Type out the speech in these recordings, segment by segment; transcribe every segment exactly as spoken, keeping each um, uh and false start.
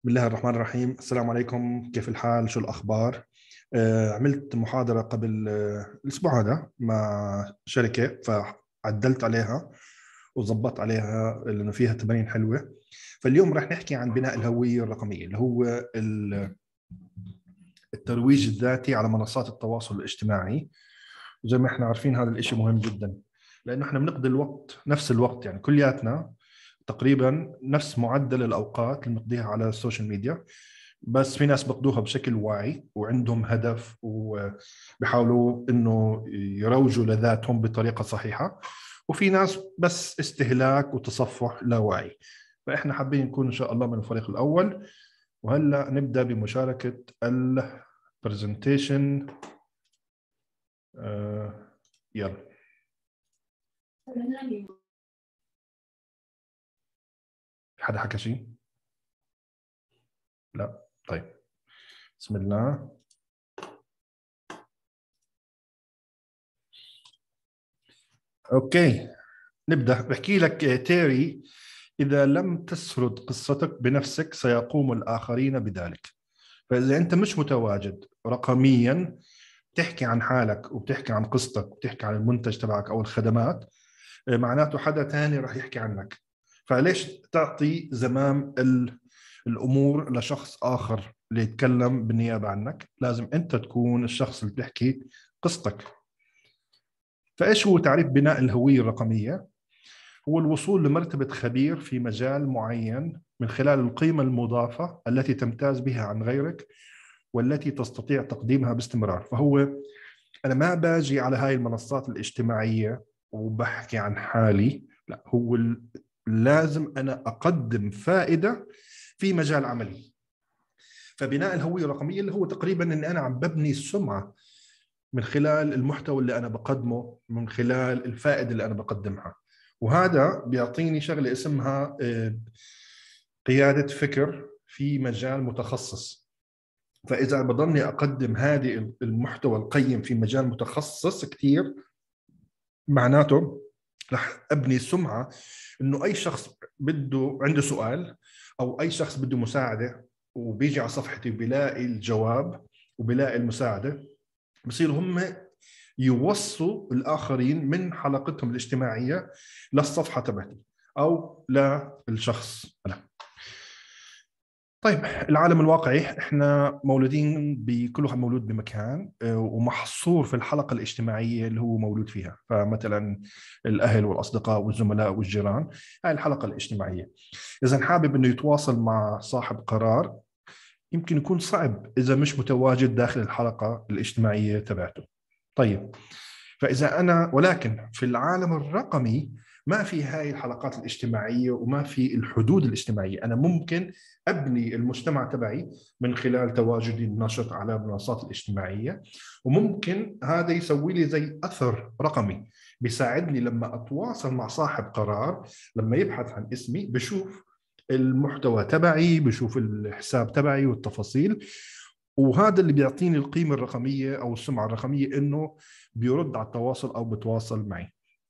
بسم الله الرحمن الرحيم. السلام عليكم، كيف الحال؟ شو الأخبار؟ آه، عملت محاضرة قبل آه، الأسبوع هذا مع شركة، فعدلت عليها وظبطت عليها لأنه فيها تمارين حلوة. فاليوم راح نحكي عن بناء الهوية الرقمية اللي هو ال- الترويج الذاتي على منصات التواصل الاجتماعي. وزي ما احنا عارفين هذا الإشي مهم جدا، لأنه احنا بنقضي الوقت نفس الوقت، يعني كلياتنا تقريبا نفس معدل الأوقات اللي بنقضيها على السوشيال ميديا. بس في ناس بيقضوها بشكل واعي وعندهم هدف وبيحاولوا انه يروجوا لذاتهم بطريقة صحيحة، وفي ناس بس استهلاك وتصفح لا واعي. فاحنا حابين نكون ان شاء الله من الفريق الاول. وهلا نبدا بمشاركة البرزنتيشن. آه يلا. في حدا حكى شيء؟ لا؟ طيب، بسم الله. اوكي، نبدأ. بحكي لك تيري: إذا لم تسرد قصتك بنفسك سيقوم الآخرين بذلك. فإذا أنت مش متواجد رقميا تحكي عن حالك وبتحكي عن قصتك وبتحكي عن المنتج تبعك أو الخدمات، معناته حدا تاني رح يحكي عنك. فليش تعطي زمام ال- الأمور لشخص آخر اللي يتكلم بالنيابة عنك؟ لازم أنت تكون الشخص اللي بتحكي قصتك. فإيش هو تعريف بناء الهوية الرقمية؟ هو الوصول لمرتبة خبير في مجال معين من خلال القيمة المضافة التي تمتاز بها عن غيرك والتي تستطيع تقديمها باستمرار. فهو أنا ما باجي على هاي المنصات الاجتماعية وبحكي عن حالي، لا، هو لازم أنا أقدم فائدة في مجال عملي. فبناء الهوية الرقمية اللي هو تقريبا أن أنا عم ببني السمعة من خلال المحتوى اللي أنا بقدمه، من خلال الفائدة اللي أنا بقدمها. وهذا بيعطيني شغلة اسمها آه، قيادة فكر في مجال متخصص. فإذا بضلني أقدم هذه المحتوى القيم في مجال متخصص كثير، معناته رح أبني سمعة إنه أي شخص بده عنده سؤال أو أي شخص بده مساعدة وبيجي على صفحتي بيلاقي الجواب وبيلاقي المساعدة، بصير هم يوصوا الآخرين من حلقتهم الاجتماعية للصفحة تبعتي أو للشخص أنا. طيب، العالم الواقعي احنا مولودين، بكل واحد مولود بمكان آه، ومحصور في الحلقة الاجتماعية اللي هو مولود فيها. فمثلا الأهل والأصدقاء والزملاء والجيران، هاي الحلقة الاجتماعية. إذا حابب إنه يتواصل مع صاحب قرار، يمكن يكون صعب إذا مش متواجد داخل الحلقة الاجتماعية تبعته. طيب، فإذا أنا ولكن في العالم الرقمي ما في هاي الحلقات الاجتماعية وما في الحدود الاجتماعية. أنا ممكن أبني المجتمع تبعي من خلال تواجدي النشط على المنصات الاجتماعية، وممكن هذا يسوي لي زي أثر رقمي بيساعدني لما أتواصل مع صاحب قرار. لما يبحث عن اسمي بشوف المحتوى تبعي، بشوف الحساب تبعي والتفاصيل. وهذا اللي بيعطيني القيمة الرقمية أو السمعة الرقمية، إنه بيرد على التواصل أو بتواصل معي.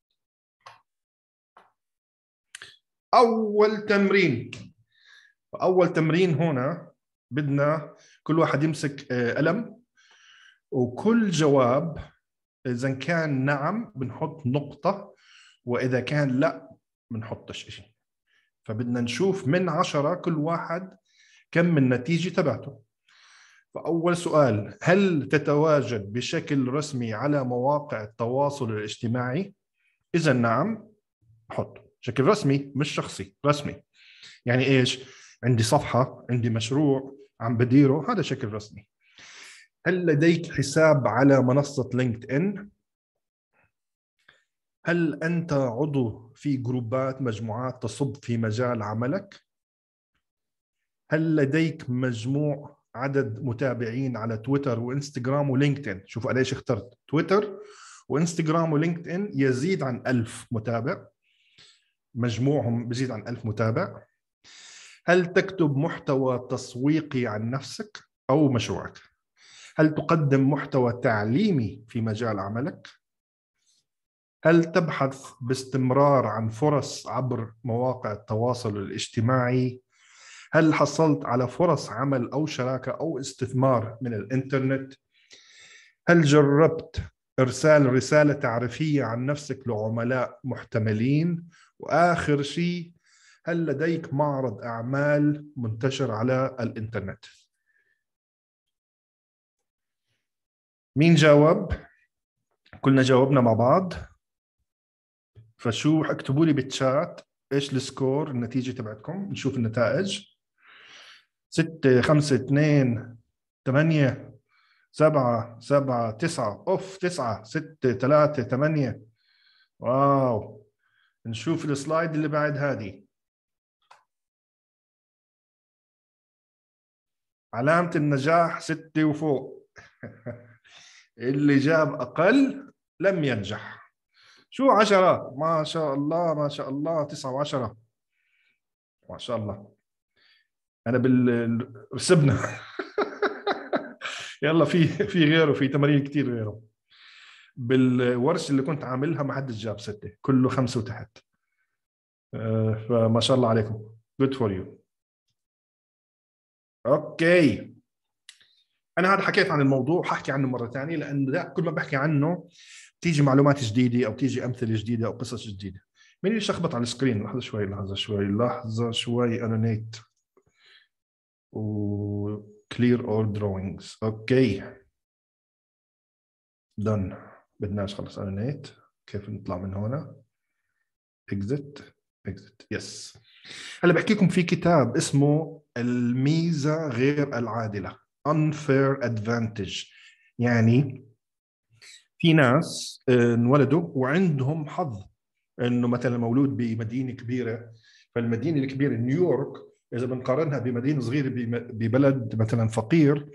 أول تمرين أول تمرين هنا بدنا كل واحد يمسك آه، قلم، وكل جواب إذا كان نعم بنحط نقطة، وإذا كان لا بنحطش شيء. فبدنا نشوف من عشرة كل واحد كم من النتيجة تبعته. فأول سؤال: هل تتواجد بشكل رسمي على مواقع التواصل الاجتماعي؟ إذا نعم حط شكل رسمي، مش شخصي، رسمي. يعني إيش؟ عندي صفحة، عندي مشروع عم بديره، هذا شكل رسمي. هل لديك حساب على منصة لينكد إن؟ هل أنت عضو في جروبات، مجموعات تصب في مجال عملك؟ هل لديك مجموع عدد متابعين على تويتر وإنستغرام ولينكد إن؟ شوفوا قديش اخترت تويتر وإنستغرام ولينكد إن، يزيد عن ألف متابع، مجموعهم بزيد عن ألف متابع. هل تكتب محتوى تسويقي عن نفسك أو مشروعك؟ هل تقدم محتوى تعليمي في مجال عملك؟ هل تبحث باستمرار عن فرص عبر مواقع التواصل الاجتماعي؟ هل حصلت على فرص عمل أو شراكة أو استثمار من الإنترنت؟ هل جربت إرسال رسالة تعريفية عن نفسك لعملاء محتملين؟ وآخر شيء، هل لديك معرض أعمال منتشر على الإنترنت؟ مين جاوب؟ كلنا جاوبنا مع بعض. فشو اكتبوا لي بالشات ايش السكور، النتيجة تبعتكم، نشوف النتائج. ستة خمسة اثنين ثمانية سبعة سبعة تسعة، اوف تسعة ستة ثلاثة ثمانية. واو. نشوف السلايد اللي بعد هذه. علامة النجاح ستة وفوق. اللي جاب أقل لم ينجح. شو عشرة؟ ما شاء الله ما شاء الله، تسعة وعشرة ما شاء الله. أنا بال سبنا. يلا في في غيره، في تمارين كتير غيره. بالورش اللي كنت عاملها ما حدش جاب ستة، كله خمسة وتحت. آه، فما شاء الله عليكم. good for you. اوكي، انا هذا حكيت عن الموضوع، ححكي عنه مره ثانيه، لانه ده كل ما بحكي عنه تيجي معلومات جديده او تيجي امثله جديده او قصص جديده. مين اللي شخبط على السكرين؟ لحظه شوي لحظه شوي لحظه شوي. انا نيت و clear all drawings. اوكي done. بدناش خلص. انا نيت. كيف نطلع من هنا؟ exit exit يس. هلا بحكي لكم في كتاب اسمه الميزه غير العادله unfair advantage. يعني في ناس انولدوا وعندهم حظ انه مثلا مولود بمدينه كبيره، فالمدينه الكبيره نيويورك اذا بنقارنها بمدينه صغيره ببلد مثلا فقير،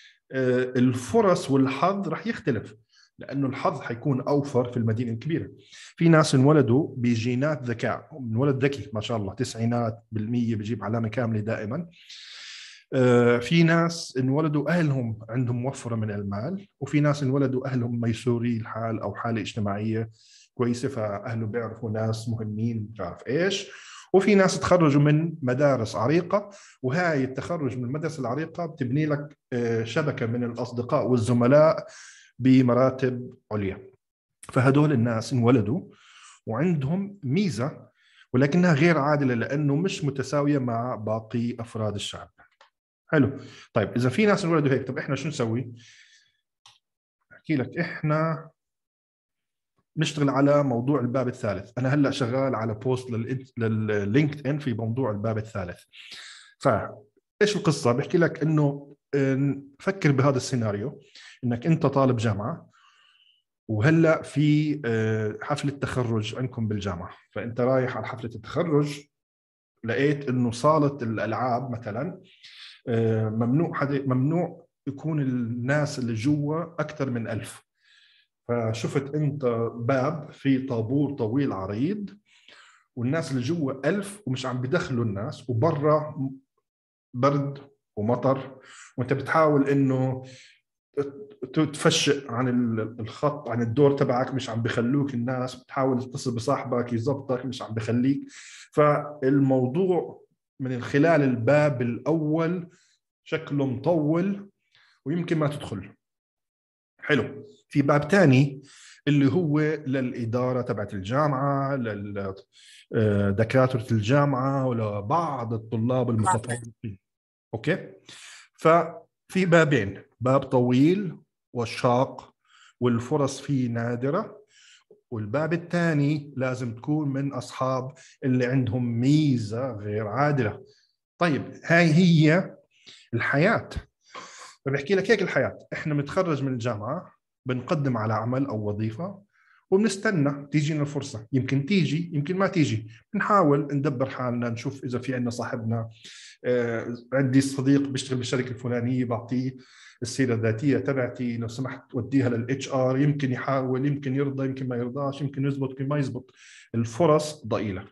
الفرص والحظ رح يختلف، لانه الحظ حيكون اوفر في المدينه الكبيره. في ناس انولدوا بجينات ذكاء، انولد ذكي ما شاء الله تسعينات بالمية، بجيب علامه كامله دائما. في ناس انولدوا اهلهم عندهم وفره من المال، وفي ناس انولدوا اهلهم ميسوري الحال او حاله اجتماعيه كويسه، فاهله بيعرفوا ناس مهمين مش عارف ايش. وفي ناس تخرجوا من مدارس عريقه، وهاي التخرج من المدرسه العريقه بتبني لك شبكه من الاصدقاء والزملاء بمراتب عليا. فهدول الناس انولدوا وعندهم ميزه، ولكنها غير عادله لانه مش متساويه مع باقي افراد الشعب. حلو. طيب اذا في ناس انولدوا هيك، طب احنا شو نسوي؟ احكي لك. احنا نشتغل على موضوع الباب الثالث. انا هلا شغال على بوست لللينكد ان في موضوع الباب الثالث. فايش القصه؟ بحكي لك انه فكر بهذا السيناريو، انك انت طالب جامعه، وهلا في حفله تخرج عندكم بالجامعه، فانت رايح على حفله التخرج، لقيت انه صاله الالعاب مثلا ممنوع حدا ممنوع يكون الناس اللي جوا اكثر من ألف. فشفت انت باب في طابور طويل عريض، والناس اللي جوا ألف ومش عم بدخلوا الناس، وبرا برد ومطر، وانت بتحاول انه تفشق عن الخط عن الدور تبعك، مش عم بخلوك الناس، بتحاول تتصل بصاحبك يزبطك مش عم بخليك. فالموضوع من خلال الباب الأول شكله مطول ويمكن ما تدخل. حلو. في باب تاني اللي هو للإدارة تبعت الجامعة، لدكاترة الجامعة، ولبعض الطلاب المتفوقين. أوكي. ففي بابين، باب طويل وشاق والفرص فيه نادرة، والباب الثاني لازم تكون من أصحاب اللي عندهم ميزة غير عادلة. طيب هاي هي الحياة. فبحكي لك هيك الحياة. احنا بنتخرج من الجامعة، بنقدم على عمل أو وظيفة، وبنستنى تيجينا الفرصة. يمكن تيجي يمكن ما تيجي، بنحاول ندبر حالنا، نشوف إذا في عندنا صاحبنا. آه عندي صديق بيشتغل بالشركة الفلانية، بعطيه السيرة الذاتية تبعتي لو سمحت وديها للاتش ار، يمكن يحاول، يمكن يرضى، يمكن ما يرضاش، يمكن يزبط، يمكن ما يزبط. الفرص ضئيلة.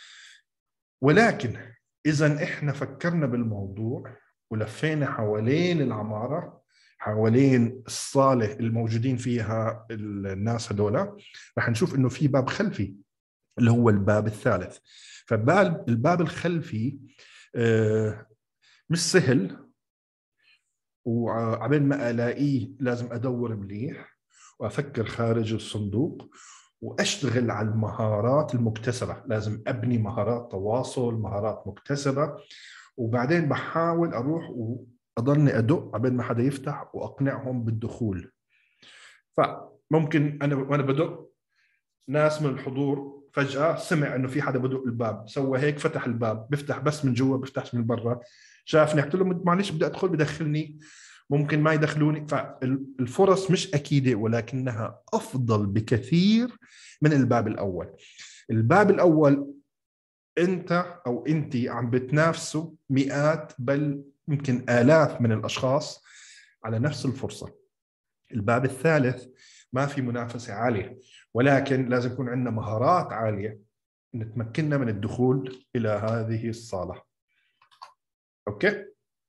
ولكن إذا إحنا فكرنا بالموضوع ولفينا حوالين العمارة، حوالين الصالة الموجودين فيها الناس هذولا، رح نشوف إنه في باب خلفي اللي هو الباب الثالث. فباب الباب الخلفي آه مش سهل، وعبين ما الاقيه لازم ادور مليح وافكر خارج الصندوق واشتغل على المهارات المكتسبه. لازم ابني مهارات تواصل، مهارات مكتسبه، وبعدين بحاول اروح واضلني ادق عبين ما حدا يفتح واقنعهم بالدخول. فممكن انا وانا بدق ناس من الحضور فجأة سمع انه في حدا بدق الباب، سوى هيك فتح الباب، بيفتح بس من جوا بيفتحش من برا. شافني قلت له معلش بدي ادخل، بدخلني، ممكن ما يدخلوني. فالفرص مش اكيده، ولكنها افضل بكثير من الباب الاول. الباب الاول انت او انت عم بتنافسوا مئات بل يمكن الاف من الاشخاص على نفس الفرصه. الباب الثالث ما في منافسه عاليه، ولكن لازم يكون عندنا مهارات عاليه نتمكننا من الدخول الى هذه الصاله. اوكي،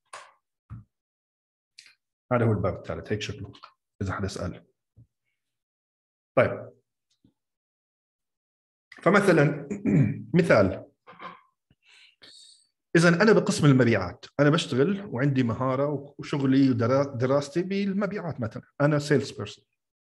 هذا هو الباب الثالث، هيك شكله اذا حدا سأل. طيب، فمثلا مثال، اذا انا بقسم المبيعات، انا بشتغل وعندي مهاره وشغلي ودراستي بالمبيعات، مثلا انا سيلز بيرسون،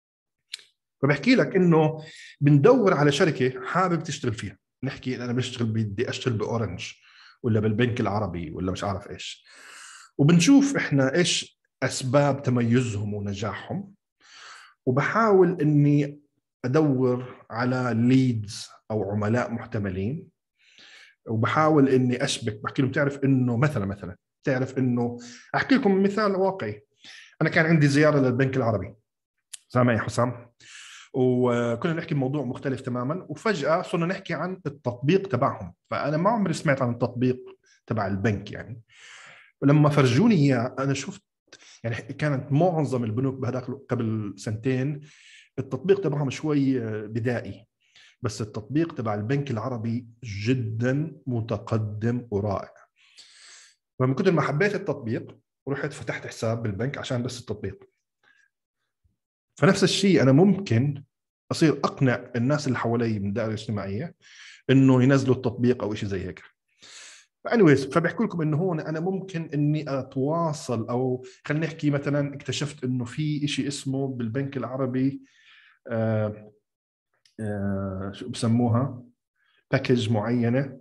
فبحكي لك انه بندور على شركه حابب تشتغل فيها. نحكي انا بشتغل، بدي اشتغل باورنج ولا بالبنك العربي ولا مش عارف ايش، وبنشوف احنا ايش اسباب تميزهم ونجاحهم، وبحاول اني ادور على ليدز او عملاء محتملين، وبحاول اني اشبك، بحكي لهم تعرف انه مثلا مثلا تعرف انه، احكي لكم مثال واقعي. انا كان عندي زياره للبنك العربي، سامع يا حسام، وكنا نحكي بموضوع مختلف تماما، وفجاه صرنا نحكي عن التطبيق تبعهم. فانا ما عمري سمعت عن التطبيق تبع البنك يعني، ولما فرجوني اياه انا شفت يعني كانت معظم البنوك بهذاك قبل سنتين التطبيق تبعهم شوي بدائي، بس التطبيق تبع البنك العربي جدا متقدم ورائع. فمن كثر ما حبيت التطبيق ورحت فتحت حساب بالبنك عشان بس التطبيق. فنفس الشيء انا ممكن اصير اقنع الناس اللي حوالي من الدائره الاجتماعيه انه ينزلوا التطبيق او شيء زي هيك. فانيويز، فبحكي لكم انه هون انا ممكن اني اتواصل، او خلينا نحكي مثلا اكتشفت انه في شيء اسمه بالبنك العربي آه آه شو بسموها، باكج معينه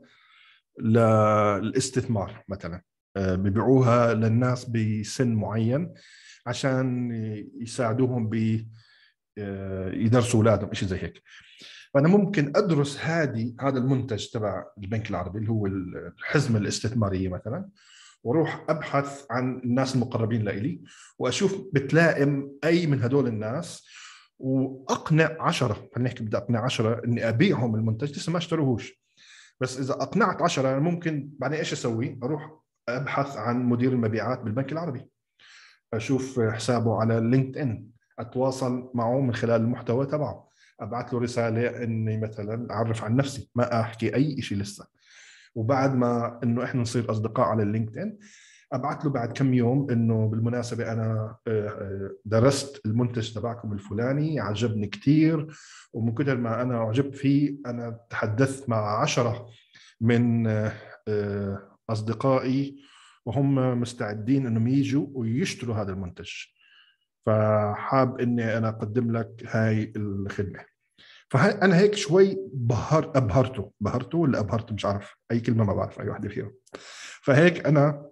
للاستثمار مثلا، آه بيبيعوها للناس بسن معين عشان يساعدوهم ب يدرسوا اولادهم شيء زي هيك. فانا ممكن ادرس هذه هذا المنتج تبع البنك العربي اللي هو الحزمه الاستثماريه مثلا، واروح ابحث عن الناس المقربين لإلي واشوف بتلائم اي من هدول الناس، واقنع عشرة، خلينا نحكي بدي اقنع عشرة اني ابيعهم المنتج، لسه ما اشتروهوش. بس اذا اقنعت عشرة ممكن بعدين ايش اسوي؟ اروح ابحث عن مدير المبيعات بالبنك العربي، اشوف حسابه على لينكد ان، اتواصل معه من خلال المحتوى تبعه، ابعث له رساله اني مثلا اعرف عن نفسي، ما احكي اي شيء لسه. وبعد ما انه احنا نصير اصدقاء على اللينكد ان، ابعث له بعد كم يوم انه بالمناسبه انا درست المنتج تبعكم الفلاني، عجبني كثير، ومن كثر ما انا اعجبت فيه انا تحدثت مع عشرة من اصدقائي وهم مستعدين انهم يجوا ويشتروا هذا المنتج، فحاب اني انا اقدم لك هاي الخدمه. فانا هيك شوي بهر ابهرته بهرته ولا ابهرته، مش عارف اي كلمه، ما بعرف اي واحده فيهم. فهيك انا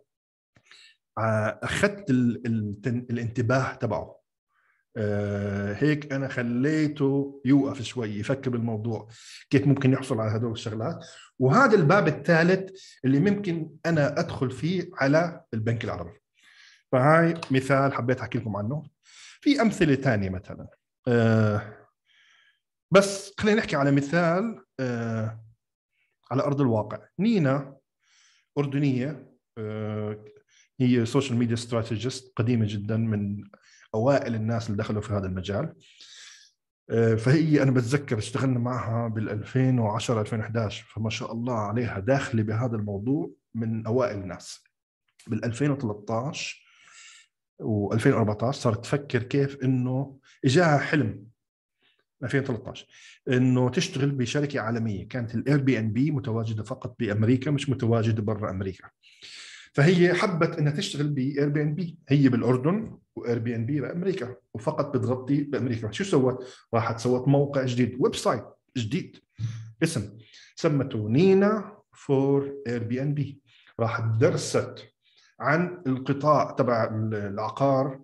اخذت ال... ال... الانتباه تبعه، أه هيك انا خليته يوقف شوي يفكر بالموضوع كيف ممكن يحصل على هدول الشغلات. وهذا الباب الثالث اللي ممكن انا ادخل فيه على البنك العربي. فهاي مثال حبيت احكي لكم عنه. في امثله ثانيه مثلا، أه بس خلينا نحكي على مثال أه على ارض الواقع. نينا اردنيه، أه هي سوشيال ميديا استراتيجيست قديمه جدا، من اوائل الناس اللي دخلوا في هذا المجال. فهي انا بتذكر اشتغلنا معها بال ألفين وعشرة ألفين وإحدى عشر، فما شاء الله عليها داخله بهذا الموضوع من اوائل الناس. بال ألفين وثلاثة عشر و2014 صارت تفكر كيف انه اجاها حلم ألفين وثلاثة عشر انه تشتغل بشركه عالميه. كانت الاير بي ان بي متواجده فقط بامريكا، مش متواجده برا امريكا. فهي حبت انها تشتغل باير بي ان بي، هي بالاردن واير بي ان بي بامريكا، وفقط بتغطي بامريكا. شو سوت؟ راحت سوت موقع جديد، ويب سايت جديد، اسم سمته نينا فور اير بي ان بي. راحت درست عن القطاع تبع العقار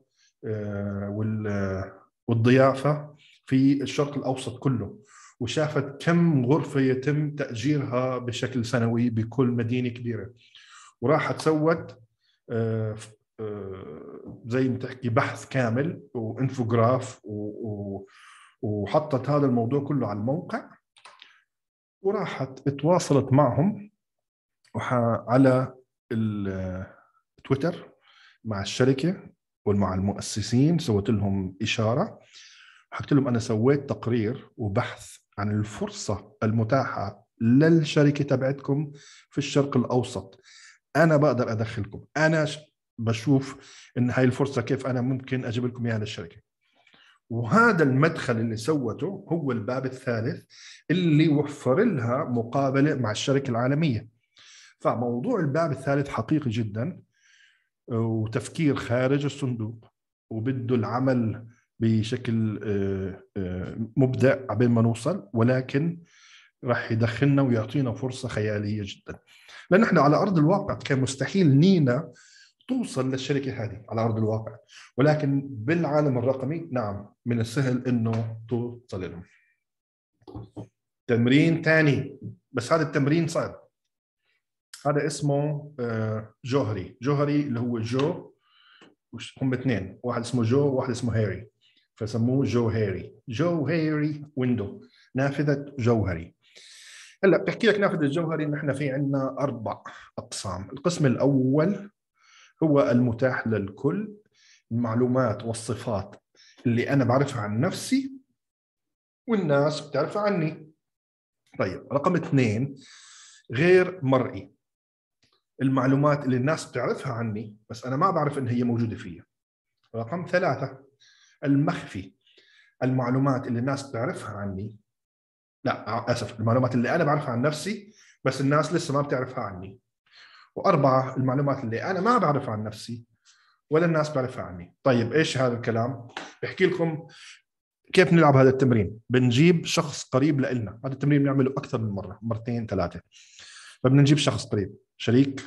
والضيافه في الشرق الاوسط كله، وشافت كم غرفه يتم تاجيرها بشكل سنوي بكل مدينه كبيره. وراحت سوت زي ما تحكي بحث كامل وانفوجراف، وحطت هذا الموضوع كله على الموقع، وراحت اتواصلت معهم على التويتر مع الشركة ومع المؤسسين. سويت لهم إشارة، حكيت لهم أنا سويت تقرير وبحث عن الفرصة المتاحة للشركة تبعتكم في الشرق الأوسط، أنا بقدر أدخلكم، أنا بشوف إن هاي الفرصة كيف أنا ممكن أجيب لكم إياها للشركة. وهذا المدخل اللي سوته هو الباب الثالث اللي وفر لها مقابلة مع الشركة العالمية. فموضوع الباب الثالث حقيقي جدا، وتفكير خارج الصندوق، وبده العمل بشكل مبدع قبل ما نوصل، ولكن راح يدخلنا ويعطينا فرصة خيالية جدا. لأن احنا على أرض الواقع كان مستحيل نينا توصل للشركة هذه على أرض الواقع، ولكن بالعالم الرقمي نعم من السهل إنه توصل لهم. تمرين ثاني، بس هذا التمرين صعب. هذا اسمه جوهري. جوهري اللي هو جو، هم اثنين، واحد اسمه جو وواحد اسمه هاري، فسموه جو هاري. جو هاري ويندو، نافذة جوهري. هلا بحكي لك نافذة الجوهري ان احنا في عندنا اربع اقسام. القسم الاول هو المتاح للكل، المعلومات والصفات اللي انا بعرفها عن نفسي والناس بتعرفها عني. طيب رقم اثنين غير مرئي، المعلومات اللي الناس بتعرفها عني بس انا ما بعرف ان هي موجودة فيها. رقم ثلاثة المخفي، المعلومات اللي الناس بتعرفها عني، لا اسف، المعلومات اللي انا بعرفها عن نفسي بس الناس لسه ما بتعرفها عني. واربعه المعلومات اللي انا ما بعرفها عن نفسي ولا الناس بعرفها عني. طيب ايش هذا الكلام؟ بحكي لكم كيف نلعب هذا التمرين. بنجيب شخص قريب لنا، هذا التمرين بنعمله اكثر من مره، مرتين ثلاثه. فبدنا نجيب شخص قريب، شريك،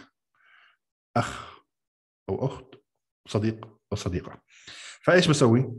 اخ او اخت، صديق او صديقه. فايش بسوي؟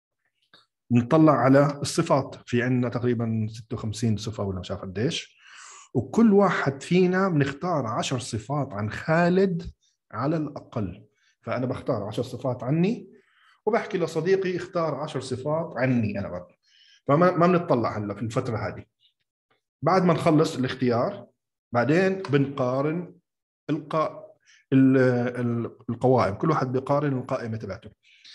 نطلع على الصفات، في عندنا تقريبا ستة وخمسين صفة ولا مش عارف قديش، وكل واحد فينا بنختار عشر صفات عن خالد على الأقل. فأنا بختار عشر صفات عني، وبحكي لصديقي اختار عشر صفات عني أنا برضه. فما ما بنطلع هلا في الفترة هذه. بعد ما نخلص الاختيار بعدين بنقارن القا... القوائم، كل واحد بيقارن القائمة تبعته.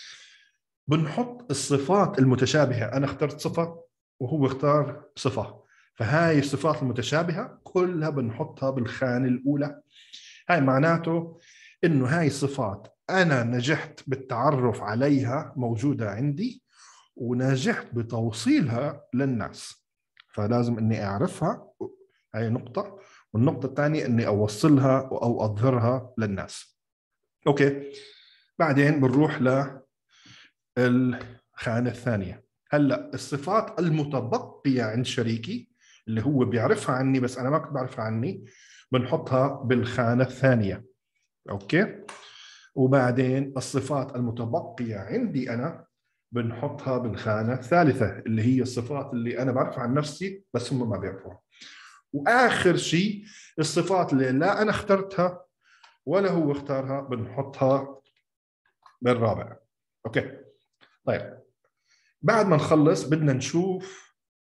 بنحط الصفات المتشابهة، أنا اخترت صفة وهو اختار صفة، فهاي الصفات المتشابهة كلها بنحطها بالخانة الأولى. هاي معناته إنه هاي الصفات أنا نجحت بالتعرف عليها، موجودة عندي، ونجحت بتوصيلها للناس، فلازم إني أعرفها. هاي نقطة. والنقطة الثانية إني أوصلها أو أظهرها للناس. أوكي، بعدين بنروح ل الخانة الثانية. هلا الصفات المتبقية عند شريكي اللي هو بيعرفها عني بس أنا ما كنت بعرفها عني، بنحطها بالخانة الثانية. أوكي، وبعدين الصفات المتبقية عندي أنا بنحطها بالخانة الثالثة، اللي هي الصفات اللي أنا بعرفها عن نفسي بس هم ما بيعرفوها. وآخر شيء الصفات اللي لا أنا اخترتها ولا هو اختارها بنحطها بالرابع. أوكي، طيب بعد ما نخلص بدنا نشوف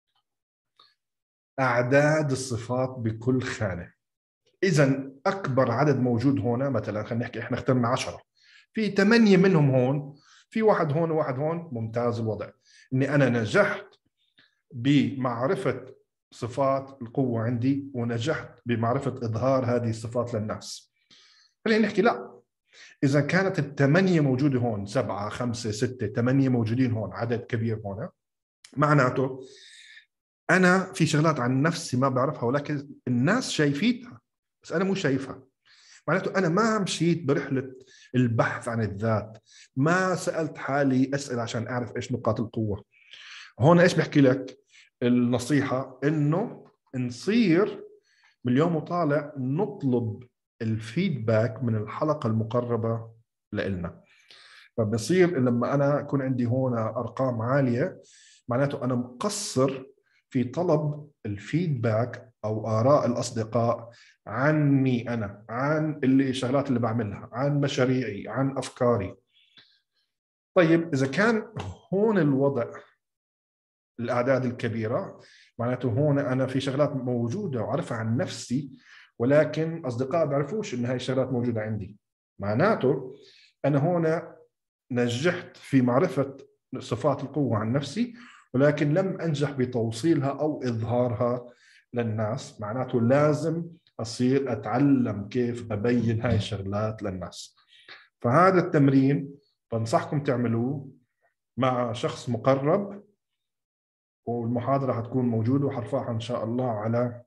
أعداد الصفات بكل خانة. إذا أكبر عدد موجود هنا، مثلا خلينا نحكي إحنا اخترنا عشرة، في ثمانية منهم هون، في واحد هون وواحد هون، ممتاز الوضع. إني أنا نجحت بمعرفة صفات القوة عندي ونجحت بمعرفة إظهار هذه الصفات للناس. خلينا نحكي لا، إذا كانت الثمانية موجودة هون، سبعة خمسة ستة ثمانية موجودين هون، عدد كبير هون، معناته أنا في شغلات عن نفسي ما بعرفها ولكن الناس شايفيتها بس أنا مو شايفها. معناته أنا ما مشيت برحلة البحث عن الذات، ما سألت حالي أسئلة عشان أعرف إيش نقاط القوة. هون إيش بحكي لك النصيحة؟ إنه نصير من اليوم وطالع نطلب الفيدباك من الحلقة المقربة لإلنا. فبصير لما أنا يكون عندي هون أرقام عالية، معناته أنا مقصر في طلب الفيدباك أو آراء الأصدقاء عني أنا، عن اللي الشغلات اللي بعملها، عن مشاريعي، عن أفكاري. طيب إذا كان هون الوضع الأعداد الكبيرة، معناته هون أنا في شغلات موجودة وعرفها عن نفسي، ولكن أصدقاء ما بيعرفوش إن هاي الشغلات موجودة عندي. معناته أنا هون نجحت في معرفة صفات القوة عن نفسي، ولكن لم أنجح بتوصيلها أو إظهارها للناس. معناته لازم أصير أتعلم كيف أبين هاي الشغلات للناس. فهذا التمرين بنصحكم تعملوه مع شخص مقرب، والمحاضرة هتكون موجودة وحرفعها إن شاء الله على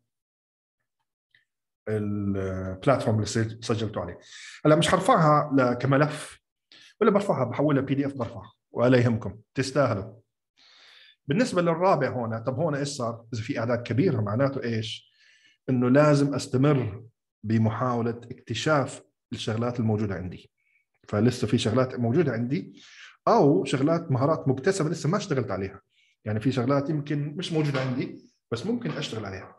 البلاتفورم اللي سجلتوا عليه. هلا مش حرفعها كملف ولا برفعها، بحولها بي دي اف برفعها، ولا يهمكم، تستاهلوا. بالنسبة للرابع هون، طب هون ايش صار؟ إذا في أعداد كبيرة معناته ايش؟ إنه لازم أستمر بمحاولة اكتشاف الشغلات الموجودة عندي. فلسه في شغلات موجودة عندي، أو شغلات مهارات مكتسبة لسه ما اشتغلت عليها. يعني في شغلات يمكن مش موجودة عندي بس ممكن أشتغل عليها.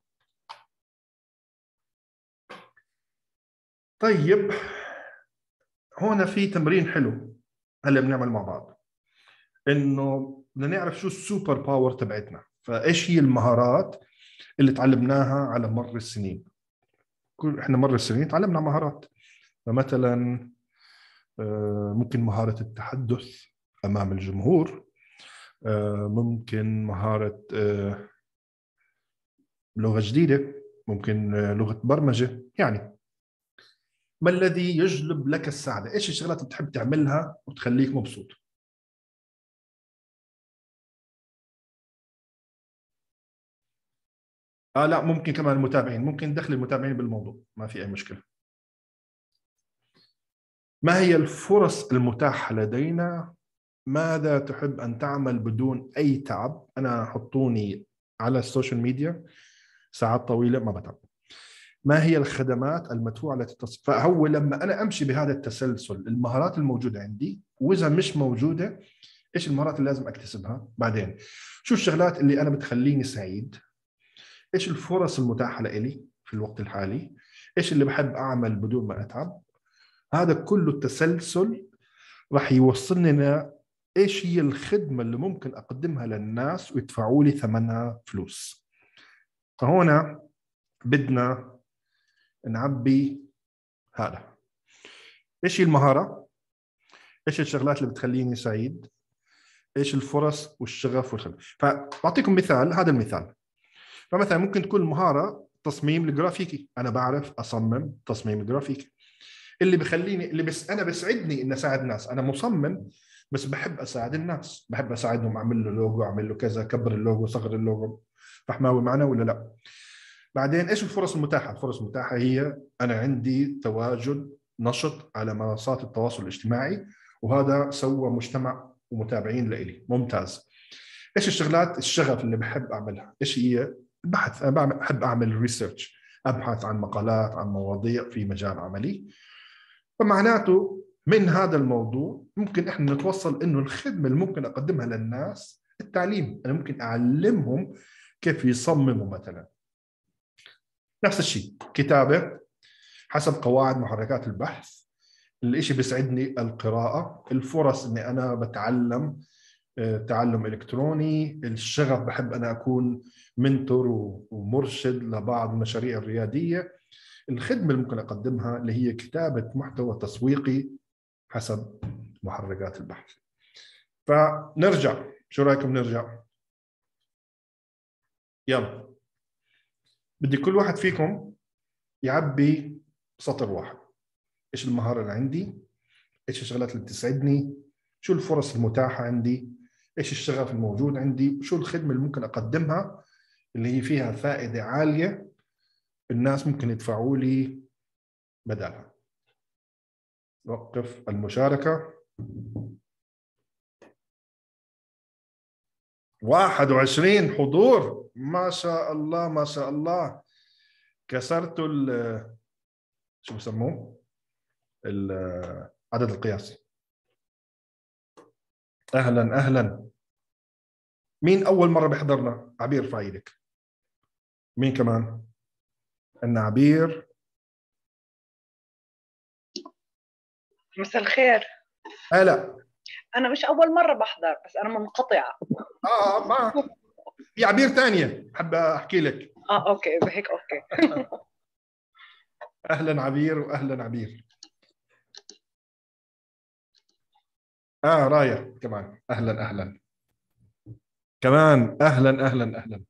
طيب هون في تمرين حلو هلا بنعمل مع بعض، انه بدنا نعرف شو السوبر باور تبعتنا. فايش هي المهارات اللي تعلمناها على مر السنين؟ كل احنا مر السنين تعلمنا مهارات. فمثلا آه، ممكن مهارة التحدث امام الجمهور، آه، ممكن مهارة آه، لغة جديدة، ممكن آه، لغة برمجة. يعني ما الذي يجلب لك السعادة؟ ايش الشغلات اللي بتحب تعملها وتخليك مبسوط؟ اه لا، ممكن كمان المتابعين، ممكن ندخل المتابعين بالموضوع، ما في اي مشكلة. ما هي الفرص المتاحة لدينا؟ ماذا تحب أن تعمل بدون أي تعب؟ أنا حطوني على السوشيال ميديا ساعات طويلة ما بتعب. ما هي الخدمات المدفوعة التي تص... فهو لما أنا أمشي بهذا التسلسل، المهارات الموجودة عندي، وإذا مش موجودة إيش المهارات اللي لازم أكتسبها بعدين؟ شو الشغلات اللي أنا بتخليني سعيد؟ إيش الفرص المتاحة لإلي في الوقت الحالي؟ إيش اللي بحب أعمل بدون ما أتعب؟ هذا كله التسلسل راح يوصلنا ايش هي الخدمه اللي ممكن اقدمها للناس ويدفعوا لي ثمنها فلوس. فهنا بدنا نعبي هذا. ايش هي المهاره؟ ايش الشغلات اللي بتخليني سعيد؟ ايش الفرص والشغف والخدمه؟ فبعطيكم مثال، هذا المثال. فمثلا ممكن تكون مهاره تصميم الجرافيكي، انا بعرف اصمم تصميم جرافيكي. اللي بخليني اللي بس انا بسعدني اني اساعد الناس، انا مصمم بس بحب اساعد الناس، بحب اساعدهم، اعمل له لوجو، اعمل له كذا، كبر اللوجو، صغر اللوجو. فحماوي معنا ولا لا؟ بعدين ايش الفرص المتاحه؟ الفرص المتاحه هي انا عندي تواجد نشط على منصات التواصل الاجتماعي، وهذا سوى مجتمع ومتابعين لإلي ممتاز. ايش الشغلات الشغف اللي بحب اعملها؟ ايش هي؟ البحث، انا بعمل بحب اعمل ريسيرش، ابحث عن مقالات، عن مواضيع في مجال عملي. فمعناته من هذا الموضوع ممكن احنا نتوصل انه الخدمه اللي ممكن اقدمها للناس التعليم، انا ممكن اعلمهم كيف يصمموا مثلا. نفس الشيء كتابه حسب قواعد محركات البحث. الإشي بيسعدني القراءة. الفرص اني انا بتعلم آه، تعلم الكتروني. الشغف بحب انا اكون منتور ومرشد لبعض المشاريع الرياديه. الخدمه اللي ممكن اقدمها اللي هي كتابه محتوى تسويقي حسب محركات البحث. فنرجع، شو رايكم نرجع؟ يلا، بدي كل واحد فيكم يعبي سطر واحد. ايش المهاره اللي عندي؟ ايش الشغلات اللي بتسعدني؟ شو الفرص المتاحه عندي؟ ايش الشغف الموجود عندي؟ شو الخدمه اللي ممكن اقدمها اللي هي فيها فائده عاليه، الناس ممكن يدفعوا لي بدالها. وقف المشاركة. واحد وعشرين حضور، ما شاء الله ما شاء الله. كسرتوا ال شو بسموه العدد القياسي. اهلا اهلا. مين اول مره بيحضرنا؟ عبير ارفع ايدك. مين كمان؟ عندنا عبير. مساء الخير. هلا. انا مش اول مره بحضر، بس انا منقطعه. اه ما في عبير ثانيه حابه احكي لك. اه اوكي، اذا هيك اوكي. اهلا عبير واهلا عبير. اه راية كمان. اهلا اهلا كمان. اهلا اهلا اهلا.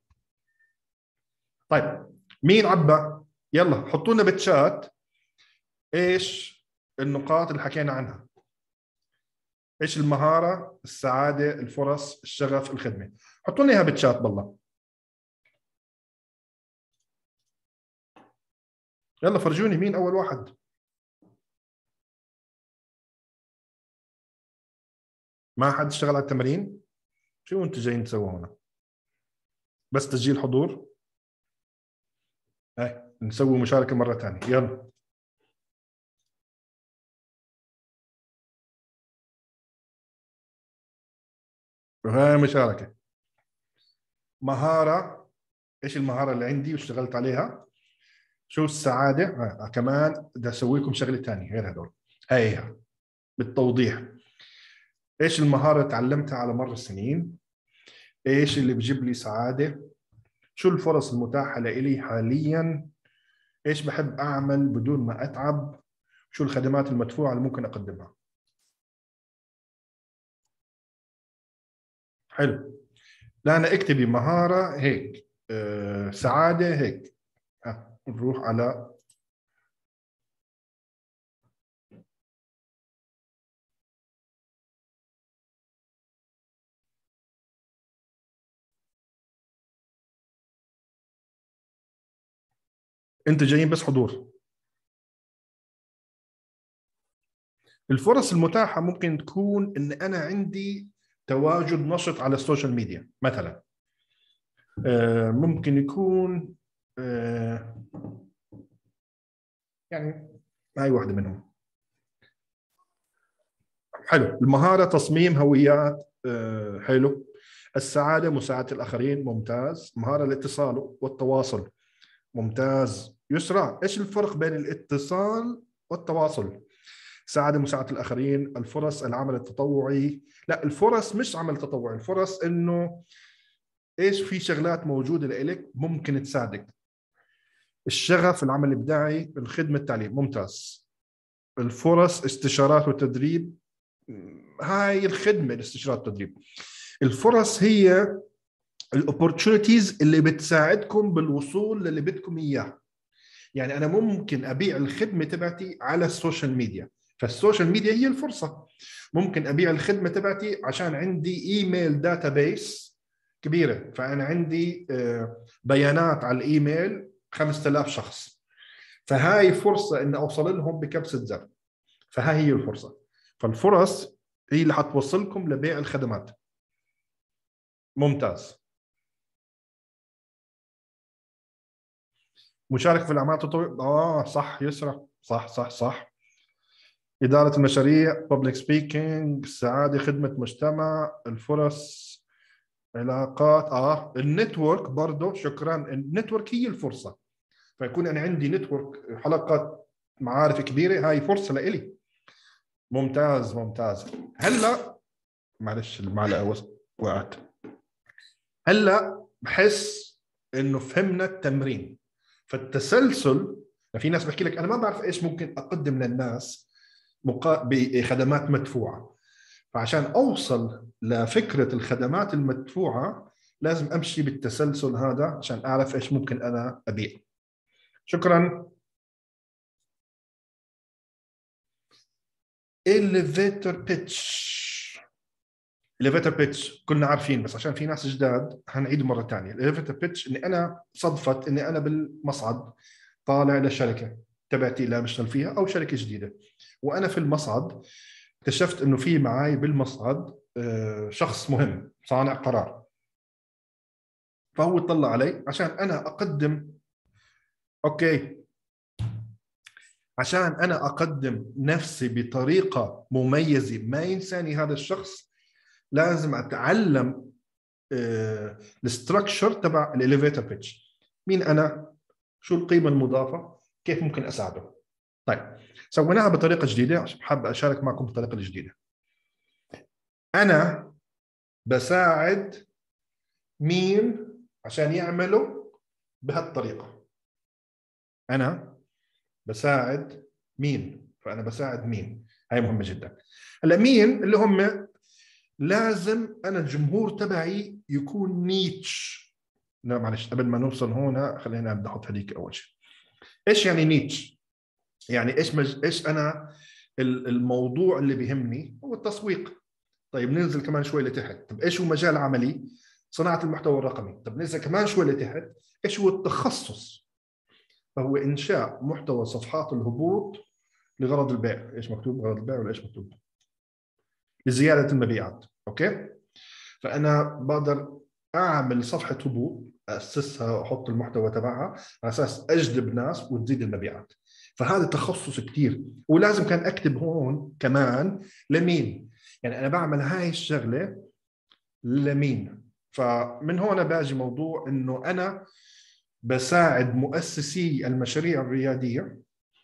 طيب مين عبى؟ يلا حطوا لنا بالشات ايش النقاط اللي حكينا عنها. ايش المهاره، السعاده، الفرص، الشغف، الخدمه. حطوا لنا اياها بالشات بالله. يلا فرجوني مين اول واحد. ما حد اشتغل على التمارين؟ شو انتم جايين تسووا هنا؟ بس تسجيل حضور؟ هاي نسوي مشاركه مره ثانيه. يلا هاي مشاركه. مهاره. ايش المهاره اللي عندي واشتغلت عليها؟ شو السعاده؟ آه. كمان بدي اسوي لكم شغله ثانيه غير هدول. هاي هي بالتوضيح. ايش المهاره اللي تعلمتها على مر السنين؟ ايش اللي بجيب لي سعاده؟ شو الفرص المتاحه لي حاليا؟ ايش بحب اعمل بدون ما اتعب؟ شو الخدمات المدفوعه اللي ممكن اقدمها؟ حلو. لا انا اكتبي مهاره هيك، أه سعاده هيك. ها نروح على انت جايين بس حضور. الفرص المتاحه ممكن تكون ان انا عندي تواجد نشط على السوشيال ميديا مثلا. أه ممكن يكون أه يعني هاي واحده منهم. حلو. المهاره تصميم هويات. أه حلو. السعاده مساعده الاخرين. ممتاز. مهاره الاتصال والتواصل. ممتاز. يسرى ايش الفرق بين الاتصال والتواصل؟ سعاده مساعده الاخرين. الفرص العمل التطوعي. لا الفرص مش عمل تطوعي، الفرص انه ايش في شغلات موجوده لإلك ممكن تساعدك. الشغف العمل الابداعي. الخدمه التعليم. ممتاز. الفرص استشارات وتدريب. هاي الخدمه الاستشارات والتدريب. الفرص هي الاوبورتونيتيز اللي بتساعدكم بالوصول للي بدكم اياه. يعني انا ممكن ابيع الخدمه تبعتي على السوشيال ميديا، فالسوشيال ميديا هي الفرصه. ممكن ابيع الخدمه تبعتي عشان عندي ايميل داتابيس كبيره، فانا عندي بيانات على الايميل خمسة آلاف شخص، فهاي فرصه ان اوصل لهم بكبسه زر. فهاي هي الفرصه. فالفرص هي اللي حتوصلكم لبيع الخدمات. ممتاز. مشاركة في الأعمال التطوعية. آه صح يسرى، صح صح صح. إدارة المشاريع، public speaking، السعادة، خدمة مجتمع، الفرص، علاقات. آه النتورك برضه. شكرا. النتورك هي الفرصة. فيكون أنا عندي نتورك، حلقات معارف كبيرة، هاي فرصة لإلي. ممتاز ممتاز. هلا معلش المعلقة وقعت. هلا بحس إنه فهمنا التمرين. فالتسلسل، في ناس بحكي لك انا ما بعرف ايش ممكن اقدم للناس مقا... بخدمات مدفوعه، فعشان اوصل لفكره الخدمات المدفوعه لازم امشي بالتسلسل هذا عشان اعرف ايش ممكن انا ابيع. شكرا. elevator pitch. elevator pitch كلنا عارفين، بس عشان في ناس جداد هنعيد مره ثانيه. elevator pitch اني انا صدفت اني انا بالمصعد طالع لشركه تبعتي اللي بشتغل فيها او شركه جديده. وانا في المصعد اكتشفت انه في معي بالمصعد شخص مهم صانع قرار، فهو اطلع علي عشان انا اقدم اوكي عشان انا اقدم نفسي بطريقه مميزه ما ينساني هذا الشخص. لازم اتعلم الاستراكشر تبع الاليفيتر بيتش، مين انا، شو القيمه المضافه، كيف ممكن اساعده. طيب سويناها بطريقه جديده عشان حابب اشارك معكم بالطريقه الجديده. انا بساعد مين عشان يعملوا بهالطريقه، انا بساعد مين، فانا بساعد مين، هاي مهمه جدا. هلا مين اللي هم لازم انا الجمهور تبعي يكون نيتش. لا معلش قبل ما نوصل هنا خلينا نحط هذيك اول شيء. ايش يعني نيتش؟ يعني ايش مج... ايش انا الموضوع اللي بيهمني هو التسويق. طيب ننزل كمان شوي لتحت، طب ايش هو مجال عملي؟ صناعه المحتوى الرقمي. طب ننزل كمان شوي لتحت، ايش هو التخصص؟ فهو انشاء محتوى صفحات الهبوط لغرض البيع. ايش مكتوب غرض البيع ولا ايش مكتوب؟ لزياده المبيعات. اوكي، فانا بقدر اعمل صفحه هبوط اسسها واحط المحتوى تبعها على اساس اجذب ناس وتزيد المبيعات. فهذا تخصص كثير، ولازم كان اكتب هون كمان لمين، يعني انا بعمل هاي الشغله لمين. فمن هون باجي موضوع انه انا بساعد مؤسسي المشاريع الرياديه.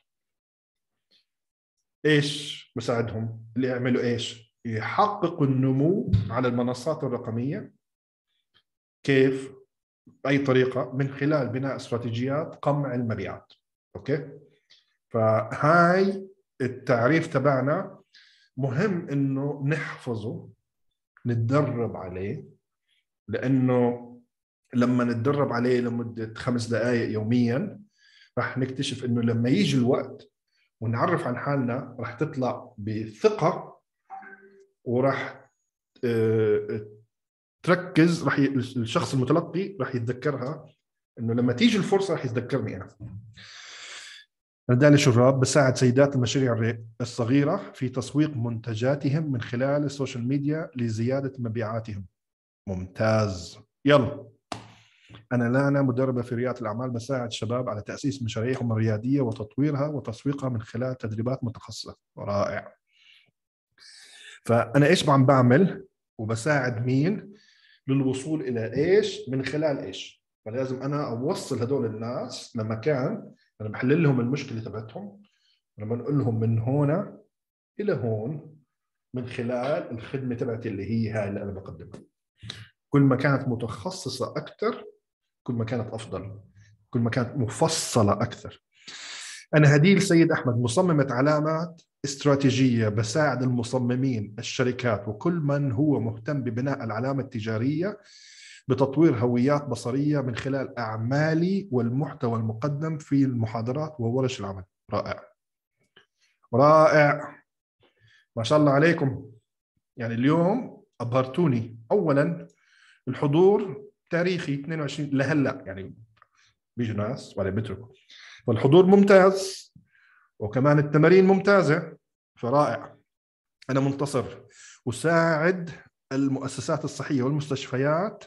ايش بساعدهم؟ اللي يعملوا ايش؟ يحققوا النمو على المنصات الرقميه. كيف؟ باي طريقه؟ من خلال بناء استراتيجيات قمع المبيعات. اوكي، فهاي التعريف تبعنا مهم انه نحفظه، نتدرب عليه، لانه لما نتدرب عليه لمده خمس دقائق يوميا راح نكتشف انه لما يجي الوقت ونعرف عن حالنا راح تطلع بثقه، وراح تركز، راح ي... الشخص المتلقي راح يتذكرها، انه لما تيجي الفرصه راح يتذكرني انا. انا داني شراب بساعد سيدات المشاريع الصغيره في تسويق منتجاتهم من خلال السوشيال ميديا لزياده مبيعاتهم. ممتاز. يلا، انا لانا مدربه في رياده الاعمال، بساعد الشباب على تاسيس مشاريعهم الرياديه وتطويرها وتسويقها من خلال تدريبات متخصصه. رائع. فانا ايش عم بعمل وبساعد مين للوصول الى ايش من خلال ايش؟ فلازم انا اوصل هدول الناس لمكان انا بحلل لهم المشكله تبعتهم، لما نقول لهم من هنا الى هون من خلال الخدمه تبعتي اللي هي هاي اللي انا بقدمها. كل ما كانت متخصصه اكثر كل ما كانت افضل، كل ما كانت مفصله اكثر. انا هديل سيد احمد، مصممه علامات استراتيجيه، بساعد المصممين، الشركات، وكل من هو مهتم ببناء العلامه التجاريه بتطوير هويات بصريه من خلال اعمالي والمحتوى المقدم في المحاضرات وورش العمل. رائع رائع، ما شاء الله عليكم. يعني اليوم ابهرتوني. اولا الحضور تاريخي اثنين وعشرين لهلا، يعني بيجوا ناس ولا بيتركوا، والحضور ممتاز وكمان التمارين ممتازه، فرائع. انا منتصر، وساعد المؤسسات الصحيه والمستشفيات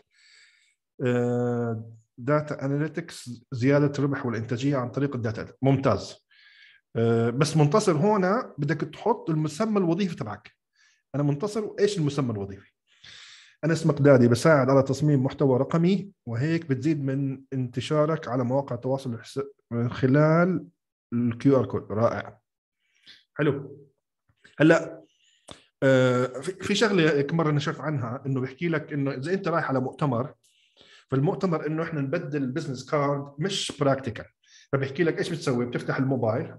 داتا اناليتكس، زياده الربح والانتاجيه عن طريق الداتا. ممتاز. بس منتصر هنا بدك تحط المسمى الوظيفي تبعك. انا منتصر، وايش المسمى الوظيفي؟ انا اسمي قدادي، بساعد على تصميم محتوى رقمي، وهيك بتزيد من انتشارك على مواقع التواصل من خلال الكيو ار كود. رائع. حلو. هلا في شغله مره نشرت عنها، انه بيحكي لك انه اذا انت رايح على مؤتمر، فالمؤتمر انه احنا نبدل البزنس كارد مش براكتيكال. فبيحكي لك ايش بتسوي؟ بتفتح الموبايل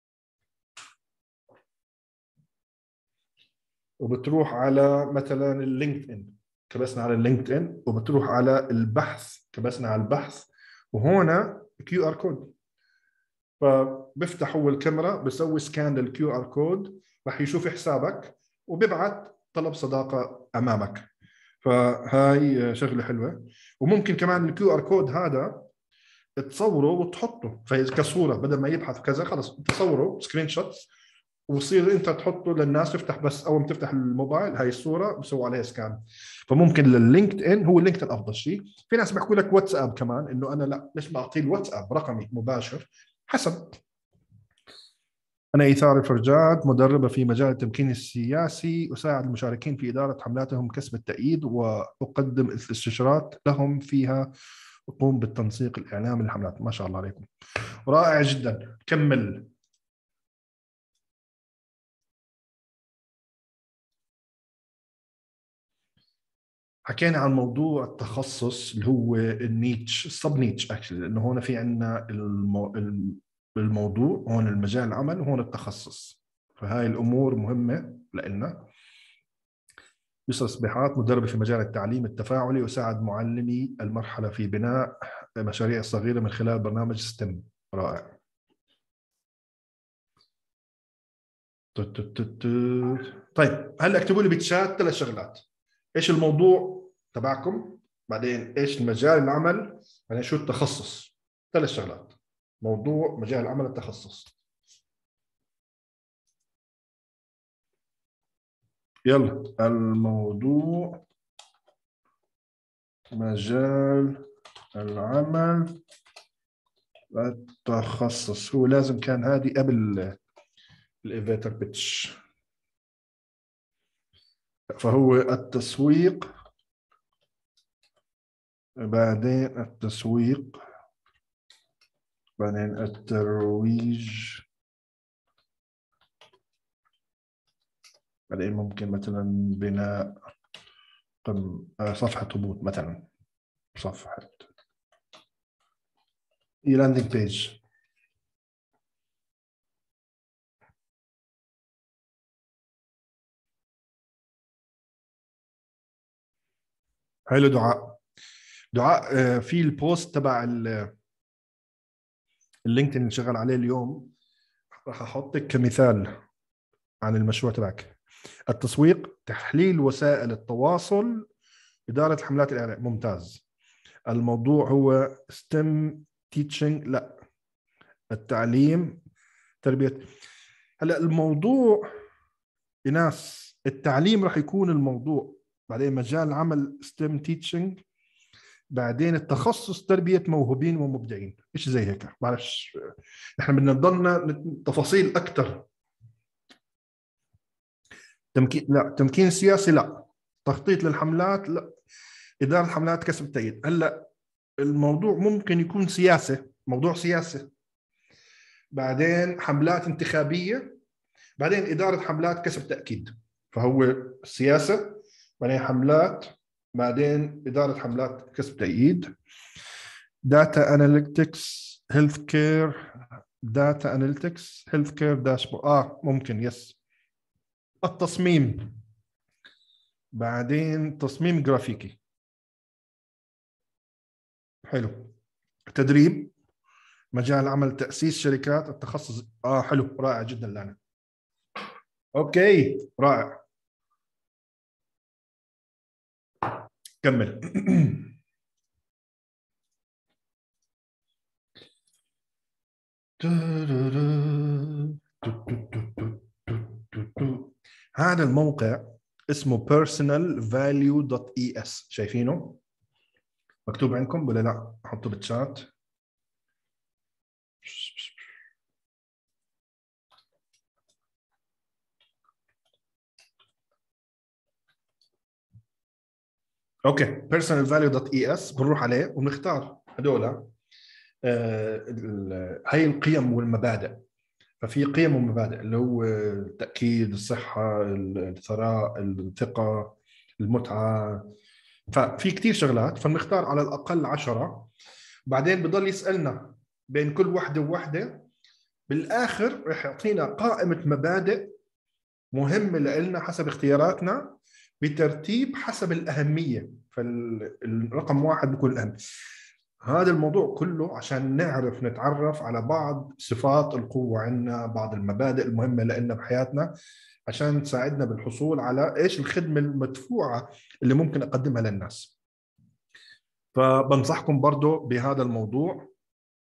وبتروح على مثلا اللينكد ان، كبسنا على اللينكد ان، وبتروح على البحث، كبسنا على البحث، وهنا كيو ار كود. فبفتح هو الكاميرا، بسوي سكان للكيو ار كود، راح يشوف حسابك وبيبعت طلب صداقه امامك. فهاي شغله حلوه. وممكن كمان الكيو ار كود هذا تصوره وتحطه كصوره، بدل ما يبحث كذا خلص تصوره سكرين شوت وصير انت تحطه للناس تفتح، بس اول ما تفتح الموبايل هاي الصوره بسووا عليها سكان. فممكن لللينكد ان، هو اللينكد ان افضل شيء. في ناس بيحكوا لك واتساب كمان، انه انا لا ليش ما اعطيه الواتساب رقمي مباشر، حسب. أنا إيثار الفرجاد، مدربة في مجال التمكين السياسي، أساعد المشاركين في إدارة حملاتهم كسب التأييد، وأقدم الاستشارات لهم فيها، أقوم بالتنسيق الإعلامي للحملات. ما شاء الله عليكم، رائع جدا. كمل. حكينا عن موضوع التخصص اللي هو النيتش، السب نيتش اكشلي، لانه هون في عندنا المو... الموضوع هون المجال العمل، وهون التخصص. فهاي الامور مهمه لنا. يسرى صبيحات، مدربة في مجال التعليم التفاعلي، وساعد معلمي المرحلة في بناء مشاريع صغيرة من خلال برنامج ستيم. رائع. طيب هلا اكتبوا لي بالشات ثلاث شغلات. ايش الموضوع تبعكم، بعدين ايش المجال العمل، بعدين شو التخصص. ثلاث شغلات: موضوع، مجال العمل، التخصص. يلا، الموضوع، مجال العمل، التخصص. هو لازم كان هذه قبل الإيفيتر بيتش. فهو التسويق، بعدين التسويق، بعدين الترويج، بعدين ممكن مثلا بناء صفحة هبوط مثلا، صفحة لاندنج بيج. حلو. دعاء، دعاء في البوست تبع اللينكد اللي شغال عليه اليوم، راح احطك كمثال عن المشروع تبعك. التسويق، تحليل وسائل التواصل، إدارة حملات الإعلان. ممتاز. الموضوع هو ستيم تيتشنج، لا التعليم، تربية. هلا الموضوع ناس التعليم راح يكون الموضوع، بعدين مجال العمل ستيم تيتشنج، بعدين التخصص تربية موهوبين ومبدعين. ايش زي هيك، معلش احنا بدنا نضلنا تفاصيل اكثر. تمكين، لا تمكين سياسي، لا تخطيط للحملات، لا إدارة حملات كسب التأييد. هلا الموضوع ممكن يكون سياسة، موضوع سياسة، بعدين حملات انتخابية، بعدين إدارة حملات كسب تأكيد. فهو سياسة، بعدين حملات، بعدين إدارة حملات كسب تأييد. داتا أناليتكس، هيلث كير، داتا أناليتكس، هيلث كير داشبورد. آه ممكن، يس. التصميم، بعدين تصميم جرافيكي. حلو. تدريب، مجال عمل تأسيس شركات، التخصص. آه حلو، رائع جدا لنا. أوكي رائع. كمل. هذا الموقع اسمه بيرسونال فاليو دوت اي اس، شايفينه مكتوب عندكم ولا لا؟ حطوا بالشات. اوكي، بيرسونال فاليو دوت اي اس، بنروح عليه وبنختار هذول. آه هي القيم والمبادئ. ففي قيم ومبادئ اللي هو التأكيد، الصحة، الثراء، الثقة، المتعة. ففي كتير شغلات، فبنختار على الأقل عشرة، بعدين بضل يسألنا بين كل وحدة ووحدة. بالآخر رح يعطينا قائمة مبادئ مهمة لنا حسب اختياراتنا، بترتيب حسب الأهمية. فالرقم واحد بيكون الأهم. هذا الموضوع كله عشان نعرف نتعرف على بعض صفات القوة عندنا، بعض المبادئ المهمة لنا بحياتنا، عشان تساعدنا بالحصول على إيش الخدمة المدفوعة اللي ممكن أقدمها للناس. فبنصحكم برضو بهذا الموضوع.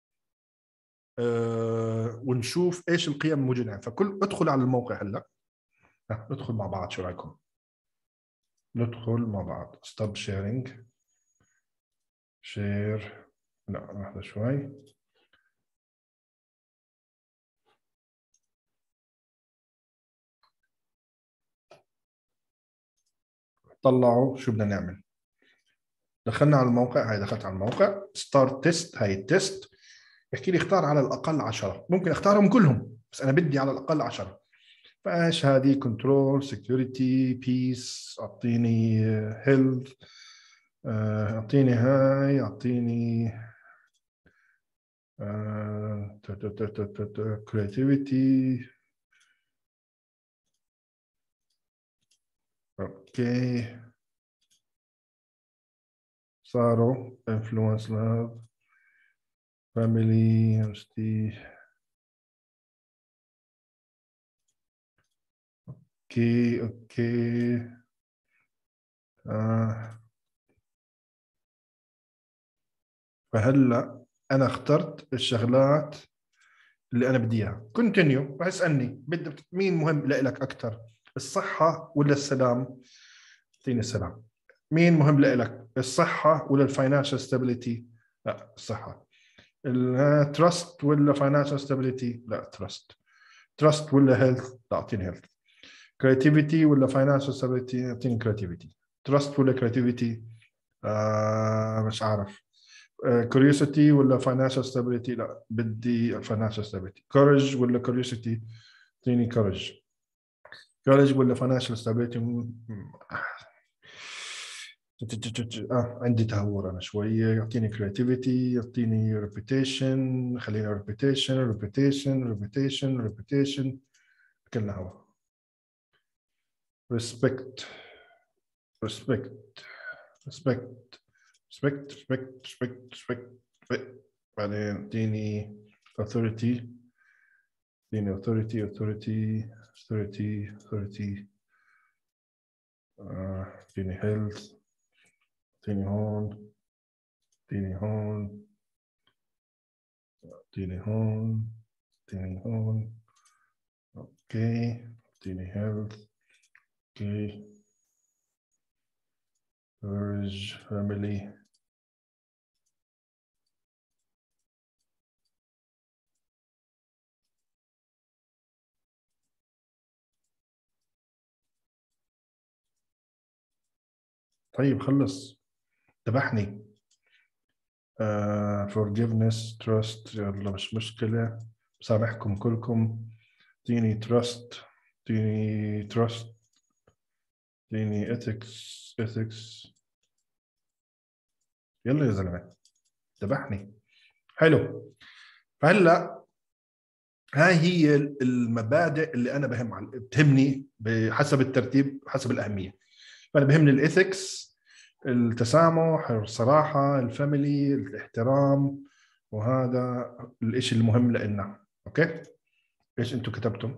أه ونشوف ايش القيم الموجوده يعني. فكل ادخل على الموقع هلا، ندخل مع بعض، شو رايكم؟ ندخل مع بعض. ستوب شيرينج، شير، لا لحظه شوي. طلعوا شو بدنا نعمل. دخلنا على الموقع، هاي دخلت على الموقع. ستارت تيست، هاي التيست. بحكي لي اختار على الاقل عشرة، ممكن اختارهم كلهم بس انا بدي على الاقل عشرة. فايش هذه؟ كنترول، سكيورتي، بيس، اعطيني هيلث، اعطيني هاي، اعطيني كرياتيفيتي. اوكي صاروا انفلونس لاب، فاميلي، ستي. اوكي اوكي آه. فهلا انا اخترت الشغلات اللي انا بدي اياها. كونتينيو، راح يسالني بدك مين مهم لك اكثر، الصحه ولا السلام؟ اعطيني السلام. مين مهم لك، الصحه ولا الفاينانشال ستابيليتي؟ لا الصحه. التراست ولا فاينانشال ستابيليتي؟ لا تراست. تراست ولا هيلث؟ لا اعطيني هيلث. كرياتيفيتي ولا فاينانشال ستابيليتي؟ اعطيني كرياتيفيتي. تراست ولا كرياتيفيتي؟ آه مش عارف. كوريوسيتي ولا فاينانشال ستابيليتي؟ لا بدي فاينانشال ستابيليتي. كورج ولا كوريوسيتي؟ اعطيني كورج. كورج ولا فاينانشال ستابيليتي؟ اه عندي تهور انا شويه. يعطيني كرياتيفيتي، يعطيني ريبيتيشن، خلينا ريبيتيشن ريبيتيشن ريبيتيشن ريبيتيشن، كلها هوا. ريسبكت ريسبكت ريسبكت ريسبكت ريسبكت ريسبكت. بعدين يعطيني authority، يعطيني authority authority authority authority يعطيني health، يعطيني هون، يعطيني هون، يعطيني هون، يعطيني هون. اوكي يعطيني health. اوكي urge family. طيب خلص، ذبحني. uh, forgiveness trust، يلا مش مشكلة، بسامحكم كلكم. اعطيني trust، اعطيني trust، اعطيني ethics ethics. يلا يا زلمة ذبحني. حلو. فهلا هاي هي المبادئ اللي انا بهم بتهمني بحسب الترتيب حسب الاهميه. فانا بهمني الايثكس، التسامح، الصراحه، الفاميلي، الاحترام، وهذا الاشي المهم لنا. اوكي ايش انتم كتبتم؟